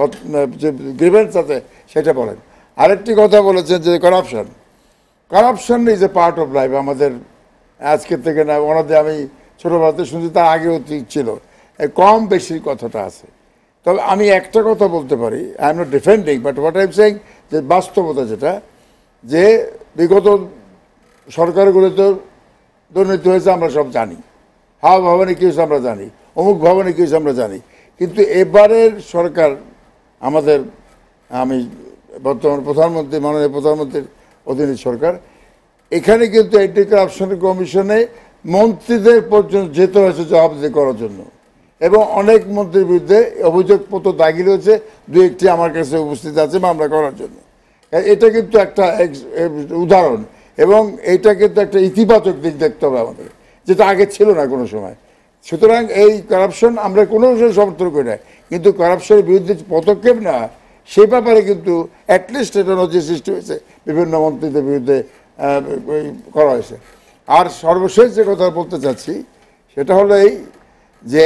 গ্রিভেন্স আছে সেটা বলেন। আরেকটি কথা বলেছেন যে corruption, corruption is a part of life. আমাদের আজকের থেকে না, ওনাদের আমি ছোটোবেলাতে শুনছি, তার আগেও ছিল, কম বেশির কথাটা আছে। তবে আমি একটা কথা বলতে পারি, I am not defending, but what I am saying, যে বাস্তবতা যেটা, যে বিগত সরকারগুলোতে দুর্নীতি হয়েছে আমরা সব জানি, হাওয়া ভবনে কী হয়েছে আমরা জানি, অমুক ভবনে কী হয়েছে আমরা জানি, কিন্তু এবারের সরকার আমাদের, আমি বর্তমান প্রধানমন্ত্রী মাননীয় প্রধানমন্ত্রীর অধীনে সরকার, এখানে কিন্তু অ্যান্টি কারাপশন কমিশনে মন্ত্রীদের পর্যন্ত যেতে হয়েছে জবাবদিহি করার জন্য, এবং অনেক মন্ত্রীর বিরুদ্ধে অভিযোগপত্র দাখিল হয়েছে, দু একটি আমার কাছে উপস্থিত আছে মামলা করার জন্য। এটা কিন্তু একটা উদাহরণ, এবং এটা কিন্তু একটা ইতিবাচক দিক দেখতে হবে আমাদের, যেটা আগে ছিল না কোনো সময়। সুতরাং এই কারাপশন আমরা কোনো সময় সমর্থন করি না, কিন্তু কারাপশনের বিরুদ্ধে পদক্ষেপ নেওয়া, সে ব্যাপারে কিন্তু অ্যাটলিস্ট এটা নজির সৃষ্টি হয়েছে, বিভিন্ন মন্ত্রীদের বিরুদ্ধে করা হয়েছে। আর সর্বশেষ যে কথা বলতে চাচ্ছি সেটা হলো এই, যে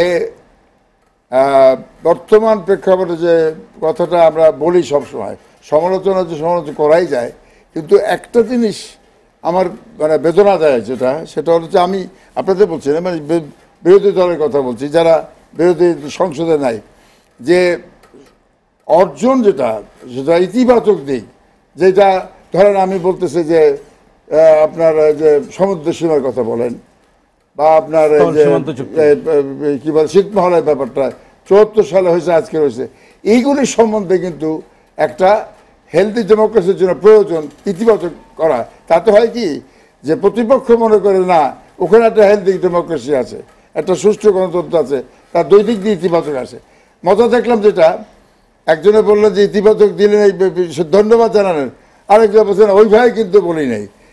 বর্তমান প্রেক্ষাপটে যে কথাটা আমরা বলি সবসময়, সমালোচনা যে সমালোচনা করাই যায়, কিন্তু একটা জিনিস আমার মানে বেদনা দেয় যেটা, সেটা হচ্ছে, আমি আপনাদের বলছি না, মানে বিরোধী দলের কথা বলছি, যারা বিরোধী সংসদে নাই, যে অর্জন যেটা, সেটা ইতিবাচক দিক, যেটা ধরেন আমি বলতেছি যে আপনার যে সমুদ্র সীমার কথা বলেন, বা আপনার কি বলে শীতমহলের ব্যাপারটা চুয়াত্তর সালে হয়েছে, আজকে হয়েছে, এইগুলির সম্বন্ধে কিন্তু একটা হেলদি ডেমোক্রেসির জন্য প্রয়োজন ইতিবাচক করা। তাতে হয় কি, যে প্রতিপক্ষ মনে করে না ওখানে একটা হেলদি ডেমোক্রেসি আছে, একটা সুষ্ঠু গণতন্ত্র আছে, তার দুই দিক দিয়ে ইতিবাচক আছে। মজা দেখলাম যেটা, একজনে বললেন যে ইতিবাচক দিলেন, এই ধন্যবাদ জানালেন, আরেকজন বলছেন ওই ভাই কিন্তু বলি নাই।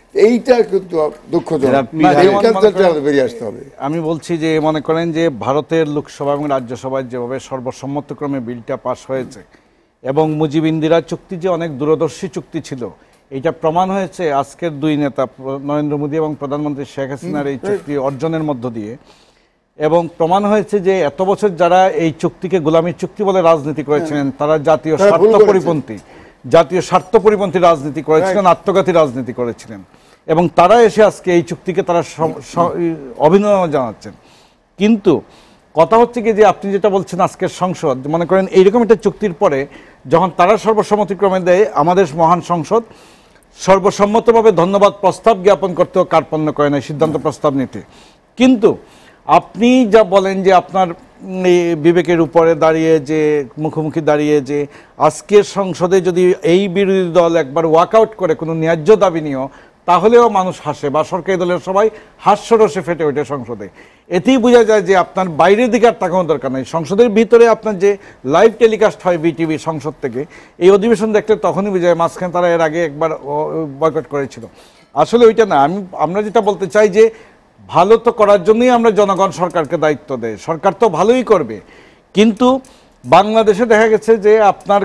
এইটা কিন্তু দুঃখজনক, না, এই কালচারটা বেরিয়ে আসতে হবে। আমি বলছি যে মনে করেন যে ভারতের লোকসভা এবং রাজ্যসভায় যেভাবে সর্বসম্মতক্রমে বিলটা পাশ হয়েছে এবং মুজিব ইন্দিরা চুক্তি যে অনেক দূরদর্শী চুক্তি ছিল, এটা প্রমাণ হয়েছে আজকের দুই নেতা নরেন্দ্র মোদী এবং প্রধানমন্ত্রী শেখ হাসিনার এই চুক্তি অর্জনের মধ্য দিয়ে। এবং প্রমাণ হয়েছে যে এত বছর যারা এই চুক্তিকে গোলামীর চুক্তি বলে রাজনীতি করেছিলেন তারা জাতীয় স্বার্থ পরিপন্থী জাতীয় স্বার্থ পরিপন্থী রাজনীতি করেছিলেন, আত্মঘাতী রাজনীতি করেছিলেন, এবং তারা এসে আজকে এই চুক্তিকে তারা অভিনন্দন জানাচ্ছেন। কিন্তু কথা হচ্ছে কি যে আপনি যেটা বলছেন আজকের সংসদ, মনে করেন এইরকম একটা চুক্তির পরে যখন তারা সর্বসম্মতিক্রমে দেয়, আমাদের মহান সংসদ সর্বসম্মতভাবে ধন্যবাদ প্রস্তাব জ্ঞাপন করতেও কার্পণ্য করে না সিদ্ধান্ত প্রস্তাব নিতে। কিন্তু আপনি যা বলেন যে আপনার বিবেকের উপরে দাঁড়িয়ে যে মুখোমুখি দাঁড়িয়ে যে আজকের সংসদে যদি এই বিরোধী দল একবার ওয়াকআউট করে কোনো ন্যায্য দাবি নিয়েও, তাহলেও মানুষ হাসে বা সরকারি দলের সবাই হাস্যরসে ফেটে ওঠে সংসদে। এতেই বোঝা যায় যে আপনার বাইরের দিকে আর তাকানোর দরকার নেই। সংসদের ভিতরে আপনার যে লাইভ টেলিকাস্ট হয় বিটিভি সংসদ থেকে, এই অধিবেশন দেখলে তখনই বোঝা যায়। মাঝখানে তারা এর আগে একবার বয়কট করেছিল। আসলে ওইটা না, আমি আমরা যেটা বলতে চাই যে ভালো তো করার জন্যই আমরা জনগণ সরকারকে দায়িত্ব দেয়, সরকার তো ভালোই করবে। কিন্তু বাংলাদেশে দেখা গেছে যে আপনার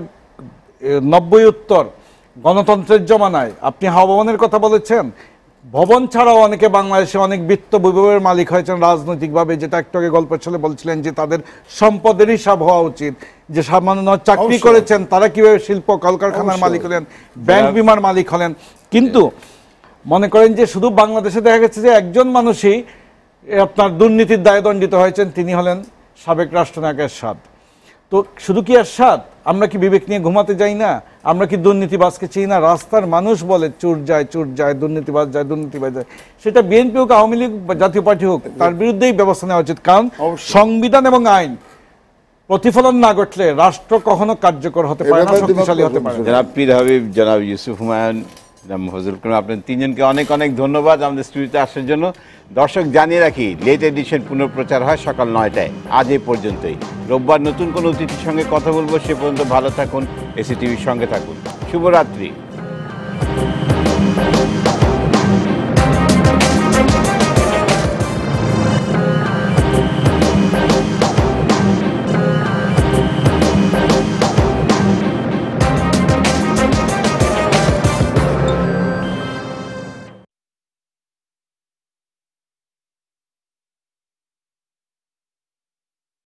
নব্বই উত্তর গণতন্ত্রের জমানায় আপনি হাওয়া ভবনের কথা বলেছেন, ভবন ছাড়াও অনেকে বাংলাদেশে অনেক বিত্ত বৈভবের মালিক হয়েছেন রাজনৈতিকভাবে, যেটা একটু আগে গল্প চলে বলছিলেন যে তাদের সম্পদের হিসাব হওয়া উচিত, যে সামান্য চাকরি করেছেন তারা কিভাবে শিল্প কলকারখানার মালিক হলেন, ব্যাংক বিমার মালিক হলেন। কিন্তু মনে করেন যে শুধু বাংলাদেশে দেখা গেছে যে একজন মানুষই আপনার দুর্নীতির দায়ে দণ্ডিত হয়েছেন, তিনি হলেন সাবেক রাষ্ট্রনায়ক এরশাদ। তো শুধু কি এরশাদ, আমরা কি বিবেক নিয়ে ঘুমাতে যাই না? আমরা কি দুর্নীতিবাজকে চিনি না? রাস্তার মানুষ বলে চোর যায় চোর যায়, দুর্নীতিবাজ যায় দুর্নীতিবাজ যায়। সেটা বিএনপি হোক, আওয়ামী লীগ বা জাতীয় পার্টি হোক, তার বিরুদ্ধেই ব্যবস্থা নেওয়া উচিত। কারণ সংবিধান এবং আইন প্রতিফলন না ঘটলে রাষ্ট্র কখনো কার্যকর হতে পারে না, শক্তিশালী হতে পারে না। জনাব পীর হাবিব, জনাব ইউসুফ হুমায়ুন, ফজলুল করিম, আপনার তিনজনকে অনেক অনেক ধন্যবাদ আমাদের স্টুডিওতে আসার জন্য। দর্শক জানিয়ে রাখি, লেট এডিশন পুনঃপ্রচার হয় সকাল নয়টায়। আজ এই পর্যন্তই। রোববার নতুন কোনো অতিথির সঙ্গে কথা বলবো। সে পর্যন্ত ভালো থাকুন, এসিটিভির সঙ্গে থাকুন। শুভরাত্রি।